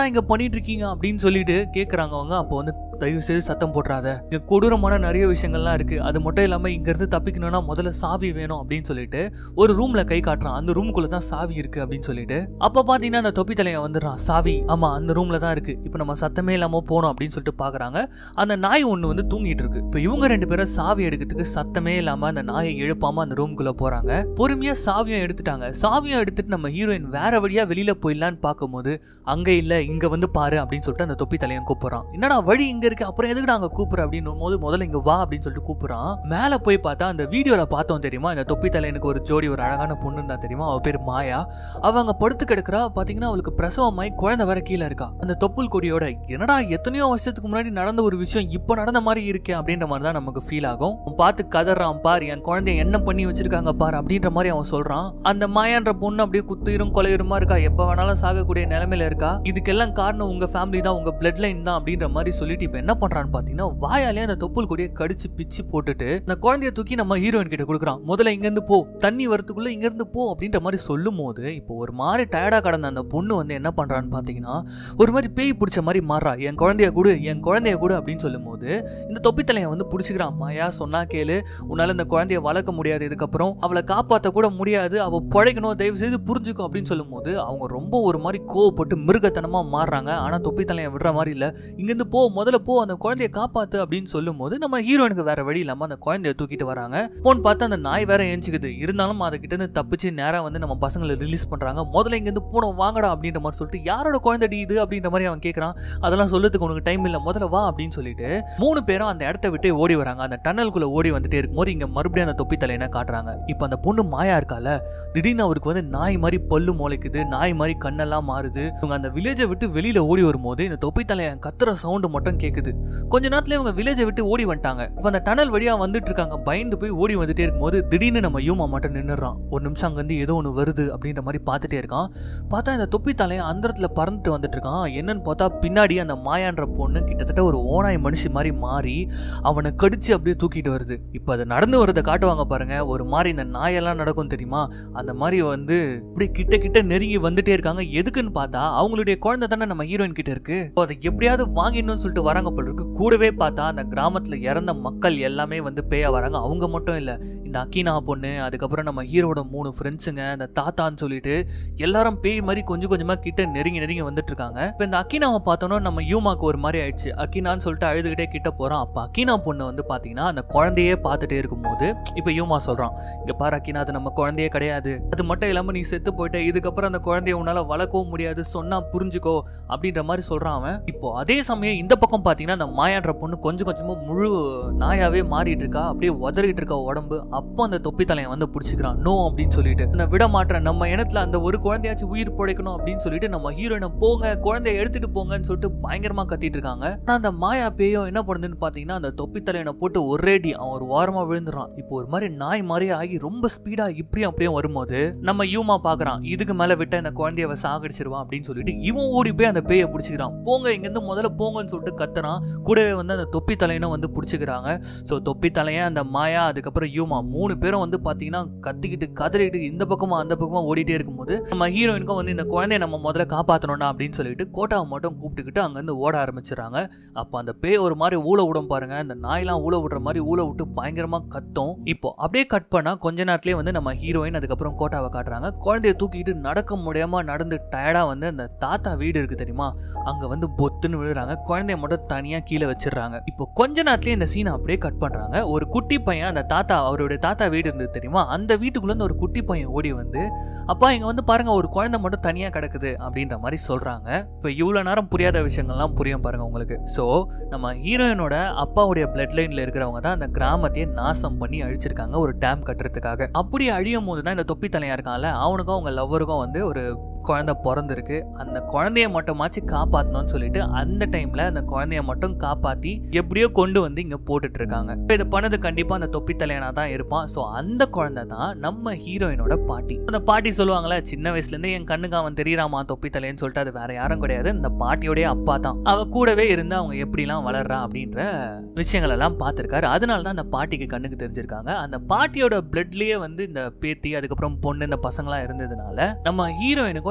என்னடா இங்க பண்ணிட்டு இருக்கீங்க அப்படின்னு சொல்லிட்டு கேக்குறாங்க அவங்க. அப்போ வந்து தயவு செய்து சத்தம் போட்டுறாத, இங்க கொடூரமான நிறைய விஷயங்கள்லாம் இருக்கு, அது மட்டும் இல்லாம இங்க இருந்து தப்பிக்கணும்னா முதல்ல சாவி வேணும் அப்படின்னு சொல்லிட்டு ஒரு ரூம்ல கை காட்டுறான். அந்த ரூம்குள்ள தான் சாவி இருக்கு அப்படின்னு சொல்லிட்டு அப்ப பாத்தீங்கன்னா அந்த தொப்பி தலையன் வந்துடுறான். சாவி ஆமா அந்த ரூம்ல தான் இருக்கு, இப்ப நம்ம சத்தமே இல்லாம போனோம் அப்படின்னு சொல்லிட்டு பாக்குறாங்க. அந்த நாய் ஒண்ணு வந்து தூங்கிட்டு இருக்கு. இப்ப இவங்க ரெண்டு பேரும் சாவி எடுக்கிறதுக்கு சத்தமே இல்லாம அந்த நாயை எழுப்பாம அந்த ரூம்குள்ள போறாங்க. பொறுமையா சாவியும் எடுத்துட்டாங்க. சாவியும் எடுத்துட்டு நம்ம ஹீரோயின் வேற வழியா வெளியில போயிடலான்னு பாக்கும்போது அங்க இல்ல இங்க வந்து பாரு அப்படின்னு சொல்லிட்டு அந்த தொப்பி தலையன் கூப்பிடுறான். என்னடா வழி இங்க இருக்கு, அப்புறம் எதுக்கு நாங்க கூப்பிடுற அப்படின்னு போது முதல்ல இங்க வா அப்படின்னு சொல்லிட்டு கூப்பிடுறான். மேல போய் பார்த்தா அந்த வீடியோல பார்த்தோம் தெரியுமா, இந்த தொப்பி தலையனுக்கு ஒரு ஜோடி ஒரு அழகான பொண்ணு தான் தெரியுமா, அவ பேர் மாயா. அவங்க படுத்து கிடக்குறா. பாத்தீங்கன்னா அவளுக்கு பிரசவமாய் குழந்தை வர கீழே இருக்கா. அந்த தொப்புள் கொடியோட என்னடா எத்தனையோ வருஷத்துக்கு முன்னாடி நடந்த ஒரு விஷயம் இப்ப நடந்த மாதிரி இருக்கே அப்படின்ற மாதிரி தான் நமக்கு ஃபீல் ஆகும். பார்த்து கதறான், பார் என் குழந்தைய என்ன பண்ணி வச்சிருக்காங்க பார் அப்படின்ற மாதிரி அவன் சொல்றான். அந்த மாயான்ற பொண்ணு அப்படியே குத்துயிரும் கொலையுருமா இருக்கா, எப்ப வேணாலும் சாகக்கூடிய நிலைமையில இருக்கா. இதுக்கெல்லாம் காரணம் உங்க ஃபேமிலி தான், உங்க பிளட் லைன் தான் அப்படின்ற மாதிரி சொல்லிட்டு இப்ப என்ன பண்றான்னு பாத்தீங்கன்னா வாயாலே அந்த தொப்புள் கொடியை கடிச்சு பிச்சு போட்டுட்டு அந்த குழந்தைய தூக்கி நம்ம ஹீரோயின் கிட்ட கொடுக்குறான். முதல்ல இங்க இருந்து போ, தண்ணி வரத்துக்குள்ள இங்க இருந்து போ அப்படின்ற மாதிரி சொல்லும் போது இப்போ ஒரு மாதிரி டயர்டா கடந்த அந்த பொண்ணு வந்து என்ன பண்றான்னு பாத்தீங்கன்னா ஒரு மாதிரி பேய் பிடிச்ச மாதிரி மாறா. என் குழந்தைய கூடு என் குழந்தைய கூடு அப்படின்னு சொல்லும் போது இந்த தொப்பி தலையன் வந்து பிடிச்சிக்கிறான். மாயா சொன்னா கேளு, உன்னால இந்த குழந்தைய வளர்க்க முடியாது, இதுக்கப்புறம் அவளை காப்பாற்ற கூட முடியாது, அவ பழைக்கணும், தயவு செய்து புரிஞ்சுக்கும் அப்படின்னு சொல்லும் போது அவங்க ரொம்ப ஒரு மாதிரி கோவப்பட்டு மிருகத்தனமா மாறுறாங்க. ஆனா தொப்பி தலையன் விடுற மாதிரி இல்ல, இங்க இருந்து போ, முதல்ல போ, அந்த குழந்தைய காப்பாத்து அப்படின்னு சொல்லும் போது நம்ம ஹீரோயினுக்கு வேற வழி இல்லாம அந்த குழந்தைய தூக்கிட்டு வராங்க. போன் பார்த்து அந்த நாய் வேற ஏஞ்சிக்குது. இருந்தாலும் அதை கிட்ட இருந்து தப்பிச்சு நேரா வந்து நம்ம பசங்களை ரிலீஸ் பண்றாங்க. முதல்ல இங்க இருந்து போனோம் வாங்கடா அப்படின்ற மாதிரி சொல்லிட்டு யாரோட குழந்தை இது அப்படின்ற மாதிரி அவன் கேட்கறான். அதெல்லாம் சொல்றதுக்கு உனக்கு டைம் இல்ல, முதல்ல வா அப்படின்னு சொல்லிட்டு மூணு பேரும் அந்த இடத்த விட்டு ஓடி வராங்க. அந்த டன்னலுக்குள்ள ஓடி வந்துட்டே இருக்கும்போது இங்க மறுபடியும் அந்த தொப்பி தலையனை காட்டுறாங்க. இப்ப அந்த பொண்ணு மாயா இருக்கால, திடீர்னு அவருக்கு வந்து நாய் மாதிரி பல்லு முளைக்குது, நாய் மாதிரி கண்ணெல்லாம் மாறுது. இவங்க அந்த வில்லேஜை விட்டு வெளியில ஓடி வரும்போது இந்த தொப்பி தலையன் கத்துற சவுண்ட் மட்டும் கேக்குது. கொஞ்ச நேரத்துல இவங்க வில்லேஜை விட்டு ஓடி வந்துட்டாங்க. இப்ப அந்த டனல் வழியா வந்துட்டு இருக்காங்க. பயந்து போய் ஓடி வந்துட்டே இருக்கும்போது திடீர்னு நம்ம யூமா மட்டும் நின்னுறான். ஒரு நிமிஷம் அங்க இருந்து ஏதோ ஒண்ணு வருது அப்படின்ற மாதிரி பார்த்துட்டே இருக்கான். பார்த்தா இந்த தொப்பி தலையன் அந்த இடத்துல பறந்துட்டு வந்துட்டு இருக்கான். என்னன்னு பார்த்தா பின்னாடி அந்த மாயான்ற பொண்ணு கிட்டத்தட்ட ஒரு ஓனாய் மனுஷி மாதிரி மாறி அவனை கடிச்சு அப்படியே தூக்கிட்டு வருது. இப்ப அது நடந்து வரதை காட்டுவாங்க பாருங்க, ஒரு மாதிரி இந்த நாயெல்லாம் நடக்கும் தெரியுமா, அந்த மாதிரி வந்து இப்படி கிட்ட கிட்ட நெருங்கி வந்துட்டே இருக்காங்க. எதுக்குன்னு பார்த்தா அவங்களுடைய குழந்தை தானே நம்ம ஹீரோயின் கிட்ட இருக்கு, அதை எப்படியாவது வாங்கிடணும்னு சொல்லிட்டு வராங்க போல இருக்கு. கூடவே பார்த்தா அந்த கிராமத்துல இறந்த மக்கள் எல்லாமே வந்து பேயா வராங்க. அவங்க மட்டும் இல்ல, இந்த அக்கீனா பொண்ணு, அதுக்கப்புறம் நம்ம ஹீரோட மூணு ஃப்ரெண்ட்ஸுங்க, அந்த தாத்தான்னு சொல்லிட்டு எல்லாரும் பேய் மாதிரி கொஞ்சம் கொஞ்சமா கிட்ட நெருங்கி நெருங்கி வந்துட்டு இருக்காங்க. இப்ப இந்த அக்கீனாவை பார்த்தோன்னா நம்ம யூமாக்கு ஒரு மாதிரி ஆயிடுச்சு. அக்கீனான்னு சொல்லிட்டு அழுதுகிட்டே கிட்ட போறான். அப்ப அக்கீனா பொண்ணு வந்து பாத்தீங்கன்னா அந்த குழந்தையே பார்த்துட்டே இருக்கும் போது இப்ப யூமா சொல்றான், இங்க பாரு அக்கீனா, அது நம்ம குழந்தையே கிடையாது, அது மட்டும் இல்லாம நீ செத்து போயிட்ட, இதுக்கப்புறம் அந்த குழந்தைய உன்னால வளர்க்கவும் முடியாது, சொன்னா புரிஞ்சுக்கோ அப்படின்ற மாதிரி சொல்றான் அவன். இப்போ அதே சமயம் இந்த பக்கம் பாத்தீங்கன்னா அந்த மாயான்ற பொண்ணு கொஞ்சம் கொஞ்சமா முழு நாயாவே மாறிட்டு இருக்கா, அப்படியே உதறிட்டு இருக்கா உடம்பு. அப்போ அந்த தொப்பி தலையன் வந்து பிடிச்சிக்கிறான். நோ அப்படின்னு சொல்லிட்டு, நான் விட மாட்டேன், நம்ம இனத்துல அந்த ஒரு குழந்தையாச்சும் உயிர் பிழைக்கணும் அப்படின்னு சொல்லிட்டு நம்ம ஹீரோயினை போங்க, குழந்தைய எடுத்துட்டு போங்கன்னு சொல்லிட்டு பயங்கரமா கத்திட்டு இருக்காங்க. ஆனா அந்த மாயா பேயோ என்ன பண்ணுதுன்னு பாத்தீங்கன்னா அந்த தொப்பி தலையனை போட்டு ஒரேடி அவன் ஒரு வாரமா விழுந்துறான். இப்போ ஒரு மாதிரி நாய் மாதிரி ஆகி ரொம்ப ஸ்பீடா இப்படியும் அப்படியும் வரும்போது நம்ம யூமா பாக்குறான், இதுக்கு மேல விட்ட இந்த குழந்தைய சாகடிச்சிருவான் அப்படின்னு சொல்லிட்டு இவன் ஓடி போய் அந்த பேயை பிடிச்சிக்கிறான். போங்க இங்க இருந்து முதல்ல போங்கன்னு சொல்லிட்டு கத்துறான். கூடவே வந்து அந்த தொப்பி தலையனும் வந்து பிடிச்சிக்கிறாங்க. ஸோ தொப்பி தலையன், அந்த மாயா, அதுக்கப்புறம் யூமா மூணு பேரும் வந்து பாத்தீங்கன்னா கத்திக்கிட்டு கதறிட்டு இந்த பக்கமா அந்த பக்கமா ஓடிட்டே இருக்கும்போது நம்ம ஹீரோயினுக்கும் வந்து இந்த குழந்தைய நம்ம முதல்ல காப்பாற்றணும்டா அப்படின்னு சொல்லிட்டு கோட்டாவை மட்டும் கூப்பிட்டுக்கிட்டு அங்கிருந்து ஓட ஆரம்பிச்சிடறாங்க. அப்போ அந்த பேய் ஒரு மாதிரி ஊழ விடும் பாருங்க, அந்த நாயெல்லாம் ஊழ விடுற மாதிரி ஊழ விட்டு பயங்கரமா கத்தும். இப்போ அப்படியே கட் பண்ணா கொஞ்ச நேரத்திலேயே வந்து நம்ம ஹீரோயின் அதுக்கப்புறம் கோட்டாவை காட்டுறாங்க. குழந்தைய தூக்கிட்டு நடக்க முடியாம நடந்து டயர்டா வந்து அந்த தாத்தா வீடு இருக்கு தெரியுமா, அங்க வந்து பொத்துன்னு விழுறாங்க. குழந்தைய மட்டும் தனியா கீழே வச்சிடறாங்க. இப்போ கொஞ்ச நேரத்திலேயே இந்த சீனை அப்படியே கட் பண்றாங்க. ஒரு குட்டி பையன், அந்த தாத்தா அவருடைய தாத்தா வீடு இருந்தது தெரியுமா, அந்த வீட்டுக்குள்ள இருந்து ஒரு குட்டி பையன் ஓடி வந்து, அப்பா இங்க வந்து பாருங்க ஒரு குழந்தை மட்டும் தனியா கிடக்குது அப்படின்ற மாதிரி சொல்றாங்க. இப்போ இவ்வளவு நேரம் புரியாத விஷயங்கள்லாம் புரியும் பாருங்க உங்களுக்கு. சோ நம்ம ஹீரோயினோட அப்பாவுடைய பிளட் லைன்ல இருக்கிறவங்க தான் அந்த கிராமத்தையே நாசம் பண்ணி அழிச்சிருக்காங்க ஒரு டேம் கட்டுறதுக்காக. அப்படி அழியும் போதுதான் இந்த தொப்பி தலையா இருக்கான்ல, அவனுக்கும் அவங்க லவ்வருக்கும் வந்து ஒரு குழந்தை பிறந்திருக்கு. அந்த குழந்தைய மட்டுமாச்சு காப்பாற்றணும்னு சொல்லிட்டு அந்த டைம்ல அந்த குழந்தைய மட்டும் காப்பாத்தி எப்படியோ கொண்டு வந்து இங்க போட்டுட்டு இருக்காங்க. இதை பண்ணது கண்டிப்பா அந்த தொப்பி தலையனா தான் இருப்பான். சோ அந்த குழந்தை தான் நம்ம ஹீரோயினோட பாட்டி. அந்த பாட்டி சொல்லுவாங்களே, சின்ன வயசுல இருந்தே என் கண்ணுக்கு அவன் தெரியறாமா தொப்பி தலையன்னு சொல்லிட்டு, அது வேற யாரும் கிடையாது, இந்த பாட்டியோடைய அப்பா தான். அவ கூடவே இருந்து அவங்க எப்படிலாம் வளர்றா அப்படின்ற விஷயங்கள் எல்லாம் பார்த்திருக்காரு. அதனாலதான் அந்த பாட்டிக்கு கண்ணுக்கு தெரிஞ்சிருக்காங்க. அந்த பாட்டியோட பிளட்லயே வந்து இந்த பேத்தி, அதுக்கப்புறம் பொண்ணு, இந்த பசங்களா இருந்ததுனால நம்ம ஹீரோயினுக்கும்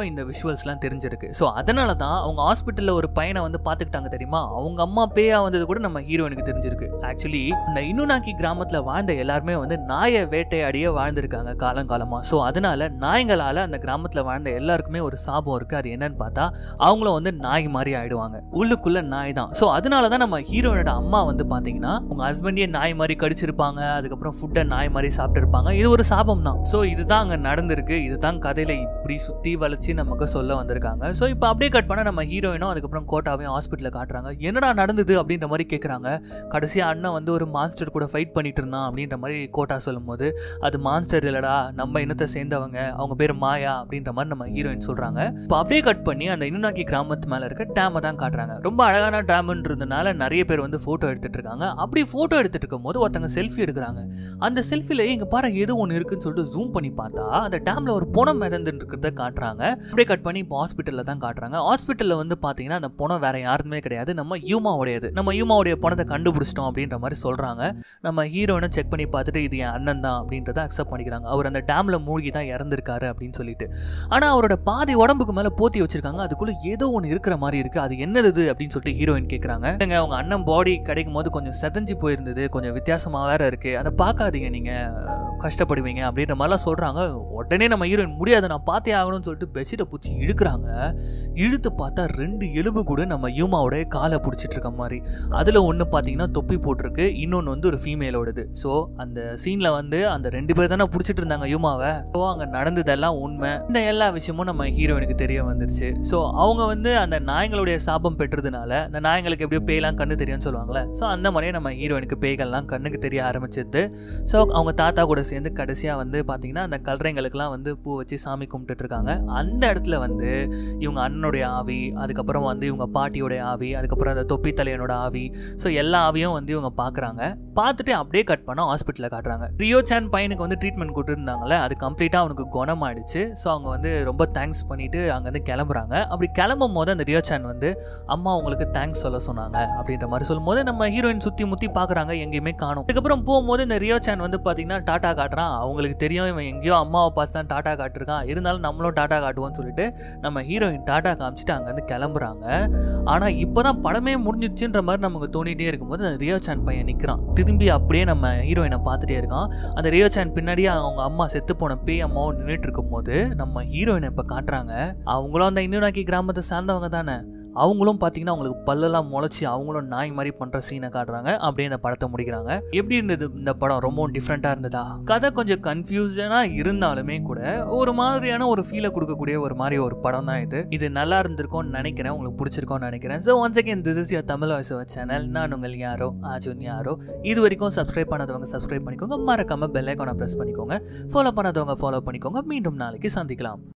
ஹீரோயினுக்கும் இந்த விஷுவல்ஸ்லாம் தெரிஞ்சிருக்கு. ஸோ அதனால தான் அவங்க ஹாஸ்பிட்டலில் ஒரு பையனை வந்து பார்த்துக்கிட்டாங்க தெரியுமா, அவங்க அம்மா பேயா வந்தது கூட நம்ம ஹீரோயினுக்கு தெரிஞ்சிருக்கு. ஆக்சுவலி இந்த இன்னுனாக்கி கிராமத்தில் வாழ்ந்த எல்லாருமே வந்து நாயை வேட்டையாடியே வாழ்ந்திருக்காங்க காலங்காலமாக. ஸோ அதனால நாய்களால் அந்த கிராமத்தில் வாழ்ந்த எல்லாருக்குமே ஒரு சாபம் இருக்குது. அது என்னன்னு பார்த்தா அவங்களும் வந்து நாய் மாதிரி ஆயிடுவாங்க, உள்ளுக்குள்ள நாய் தான். ஸோ அதனால தான் நம்ம ஹீரோயினோட அம்மா வந்து பார்த்தீங்கன்னா உங்கள் ஹஸ்பண்டே நாய் மாதிரி கடிச்சிருப்பாங்க, அதுக்கப்புறம் ஃபுட்டை நாய் மாதிரி சாப்பிட்டுருப்பாங்க. இது ஒரு சாபம் தான். ஸோ இதுதான் அங்கே நடந்திருக்கு. இதுதான் கதையில இப்படி சுற்றி வளைச்சி நமக்கு சொல்ல வந்திருக்காங்க. ஸோ இப்போ அப்படியே கட் பண்ண நம்ம ஹீரோயினும் அதுக்கப்புறம் கோட்டாவையும் ஹாஸ்பிட்டலில் காட்டுறாங்க. என்னடா நடந்தது அப்படின்ற மாதிரி கேட்குறாங்க. கடைசியாக அண்ணன் வந்து ஒரு மான்ஸ்டர் கூட ஃபைட் பண்ணிட்டு இருந்தான் அப்படின்ற மாதிரி கோட்டா சொல்லும் போது, அது மான்ஸ்டர் இல்லடா, நம்ம இனத்தை சேர்ந்தவங்க, அவங்க பேர் மாயா அப்படின்ற மாதிரி நம்ம ஹீரோயின் சொல்றாங்க. இப்போ அப்படியே கட் பண்ணி அந்த இன்னுனாக்கி கிராமத்து மேல இருக்க டேமை தான் காட்டுறாங்க. ரொம்ப அழகான டேம்ன்றதுனால நிறைய பேர் வந்து போட்டோ எடுத்துட்டு இருக்காங்க. அப்படி போட்டோ எடுத்துட்டு இருக்கும் போது ஒருத்தங்க செல்ஃபி எடுக்கிறாங்க. அந்த செல்ஃபில இங்க பாரு ஏதோ ஒன்று இருக்குன்னு சொல்லிட்டு ஜூம் பண்ணி பார்த்தா அந்த டேம்ல ஒரு புணம் மிதந்துட்டு இருக்கிறத காட்டுறாங்க. அப்படியே கட் பண்ணி இப்போ ஹாஸ்பிட்டல்ல தான் காட்டுறாங்க. ஹாஸ்பிட்டல்ல வந்து பாத்தீங்கன்னா அந்த புணம் வேற யாருமே கிடையாது, நம்ம யூமாவுடையது. நம்ம யூமாவுடைய புணத்தை கண்டுபிடிச்சிட்டோம் அப்படின்ற மாதிரி சொல்றாங்க. நம்ம ஹீரோனை செக் பண்ணி பார்த்துட்டு இது என் அண்ணன் தான் அப்படின்றத அக்செப்ட் பண்ணிக்கிறாங்க. அவர் அந்த டேம்ல மூழ்கி தான் இறந்திருக்காரு அப்படின்னு சொல்லிட்டு. ஆனா அவரோட பாதி உடம்புக்கு மேல போத்தி வச்சிருக்காங்க. அதுக்குள்ள ஏதோ ஒன்று இருக்கிற மாதிரி இருக்கு. அது என்னது அப்படின்னு சொல்லிட்டு ஹீரோயின் கேட்கறாங்க. அவங்க அண்ணன் பாடி கிடைக்கும் போது கொஞ்சம் செதஞ்சு போயிருந்தது, கொஞ்சம் வித்தியாசமா வேற இருக்கு, அதை பார்க்காதீங்க, நீங்க கஷ்டப்படுவீங்க அப்படின்ற மாதிரிலாம் சொல்றாங்க. உடனே நம்ம ஹீரோயின் முடியாது, நான் பார்த்தே ஆகணும்னு சொல்லிட்டு பெட்ஷீட்டை பிடிச்சி இழுக்கிறாங்க. இழுத்து பார்த்தா ரெண்டு எலும்பு கூட நம்ம யூமாவோட காலை பிடிச்சிட்டு இருக்க மாதிரி. அதுல ஒன்று பார்த்தீங்கன்னா தொப்பி போட்டிருக்கு, இன்னொன்று வந்து ஒரு ஃபீமேலோடது. ஸோ அந்த சீன்ல வந்து அந்த ரெண்டு பேர் தானே பிடிச்சிட்டு இருந்தாங்க யூமாவை. ஸோ அங்கே நடந்ததெல்லாம் உண்மை. இந்த எல்லா விஷயமும் நம்ம ஹீரோயினுக்கு தெரிய வந்துருச்சு. ஸோ அவங்க வந்து அந்த நாய்களுடைய சாபம் பெற்றதுனால அந்த நாய்களுக்கு எப்படியோ பேய்லாம் கண்ணு தெரியும்னு சொல்லுவாங்களே, ஸோ அந்த மாதிரியே நம்ம ஹீரோயினுக்கு பேய்கள்லாம் கண்ணுக்கு தெரிய ஆரம்பிச்சிது. ஸோ அவங்க தாத்தா கூட சேர்ந்து கடைசியாக வந்து பார்த்தீங்கன்னா அந்த கல்றைங்களுக்குலாம் வந்து பூ வச்சு சாமி கும்பிட்டுட்டு இருக்காங்க. அந்த இடத்துல வந்து இவங்க அண்ணனுடைய ஆவி, அதுக்கப்புறம் வந்து இவங்க பாட்டியோடைய ஆவி, அதுக்கப்புறம் அந்த தொப்பி தலையனோட ஆவி, ஸோ எல்லா ஆவியும் வந்து இவங்க பார்க்குறாங்க. பார்த்துட்டு அப்படியே கட் பண்ண ஹாஸ்பிட்டலில் காட்டுறாங்க. ரியோ சான் பையனுக்கு வந்து ட்ரீட்மெண்ட் கொடுத்துருந்தாங்களே, அது கம்ப்ளீட்டாக அவனுக்கு குணமாயிடுச்சு. ஸோ அவங்க வந்து ரொம்ப தேங்க்ஸ் பண்ணிட்டு அங்கேருந்து கிளம்புறாங்க. அப்படி கிளம்பும் போது அந்த ரியோ சான் வந்து அம்மா உங்களுக்கு தேங்க்ஸ் சொல்ல சொன்னாங்க அப்படின்ற மாதிரி சொல்லும் போது நம்ம ஹீரோயின் சுற்றி முற்றி பார்க்குறாங்க, எங்கேயுமே காணும். அதுக்கப்புறம் போகும்போது இந்த ரியோ சான் வந்து பார்த்தீங்கன்னா டாட்டா காட்டுறான். அவங்களுக்கு தெரியும் இவன் எங்கேயோ அம்மாவை பார்த்து தான் டாட்டா காட்டிருக்கான், இருந்தாலும் நம்மளும் டாட்டா காட்டுவோம்னு சொல்லிட்டு நம்ம ஹீரோயின் டாட்டா காமிச்சிட்டு அங்கேருந்து கிளம்புறாங்க. ஆனால் இப்போ தான் படமே முடிஞ்சிடுச்சுன்ற மாதிரி நமக்கு தோணிகிட்டே இருக்கும்போது அந்த ரியோ சான் பையன் நிற்கிறான். திரும்பி அப்படியே நம்ம ஹீரோயினை பார்த்துட்டே இருக்கான். அந்த ரியோ சான் பின்னாடியே அவங்க அம்மா செத்து போன பேய் அம்மாவும் நின்றுட்டு இருக்கும் போது நம்ம ஹீரோயினை இப்போ காட்டுறாங்க. அவங்களும் அந்த இன்னுனாக்கி கிராமத்தை சார்ந்தவங்க தானே, அவங்களும் பார்த்தீங்கன்னா அவங்களுக்கு பல்லெல்லாம் முளைச்சி அவங்களும் நாய் மாதிரி பண்ணுற சீனை காட்டுறாங்க. அப்படியே இந்த படத்தை முடிக்கிறாங்க. எப்படி இருந்தது இந்த படம்? ரொம்ப டிஃப்ரெண்ட்டாக இருந்ததா? கதை கொஞ்சம் கன்ஃபியூஷனாக இருந்தாலுமே கூட ஒரு மாதிரியான ஒரு ஃபீலை கொடுக்கக்கூடிய ஒரு மாதிரி ஒரு படம் தான் இது. இது நல்லா இருந்திருக்கும்னு நினைக்கிறேன், உங்களுக்கு பிடிச்சிருக்கோன்னு நினைக்கிறேன். So once again this is your Tamil voice over channel. நான் உங்கள் யாரோ அர்ஜுன் யாரோ. இது வரைக்கும் சப்ஸ்கிரைப் பண்ணாதவங்க சப்ஸ்கிரைப் பண்ணிக்கோங்க, மறக்காம பெல் ஐகானை ப்ரெஸ் பண்ணிக்கோங்க, ஃபாலோ பண்ணாதவங்க ஃபாலோ பண்ணிக்கோங்க. மீண்டும் நாளைக்கு சந்திக்கலாம்.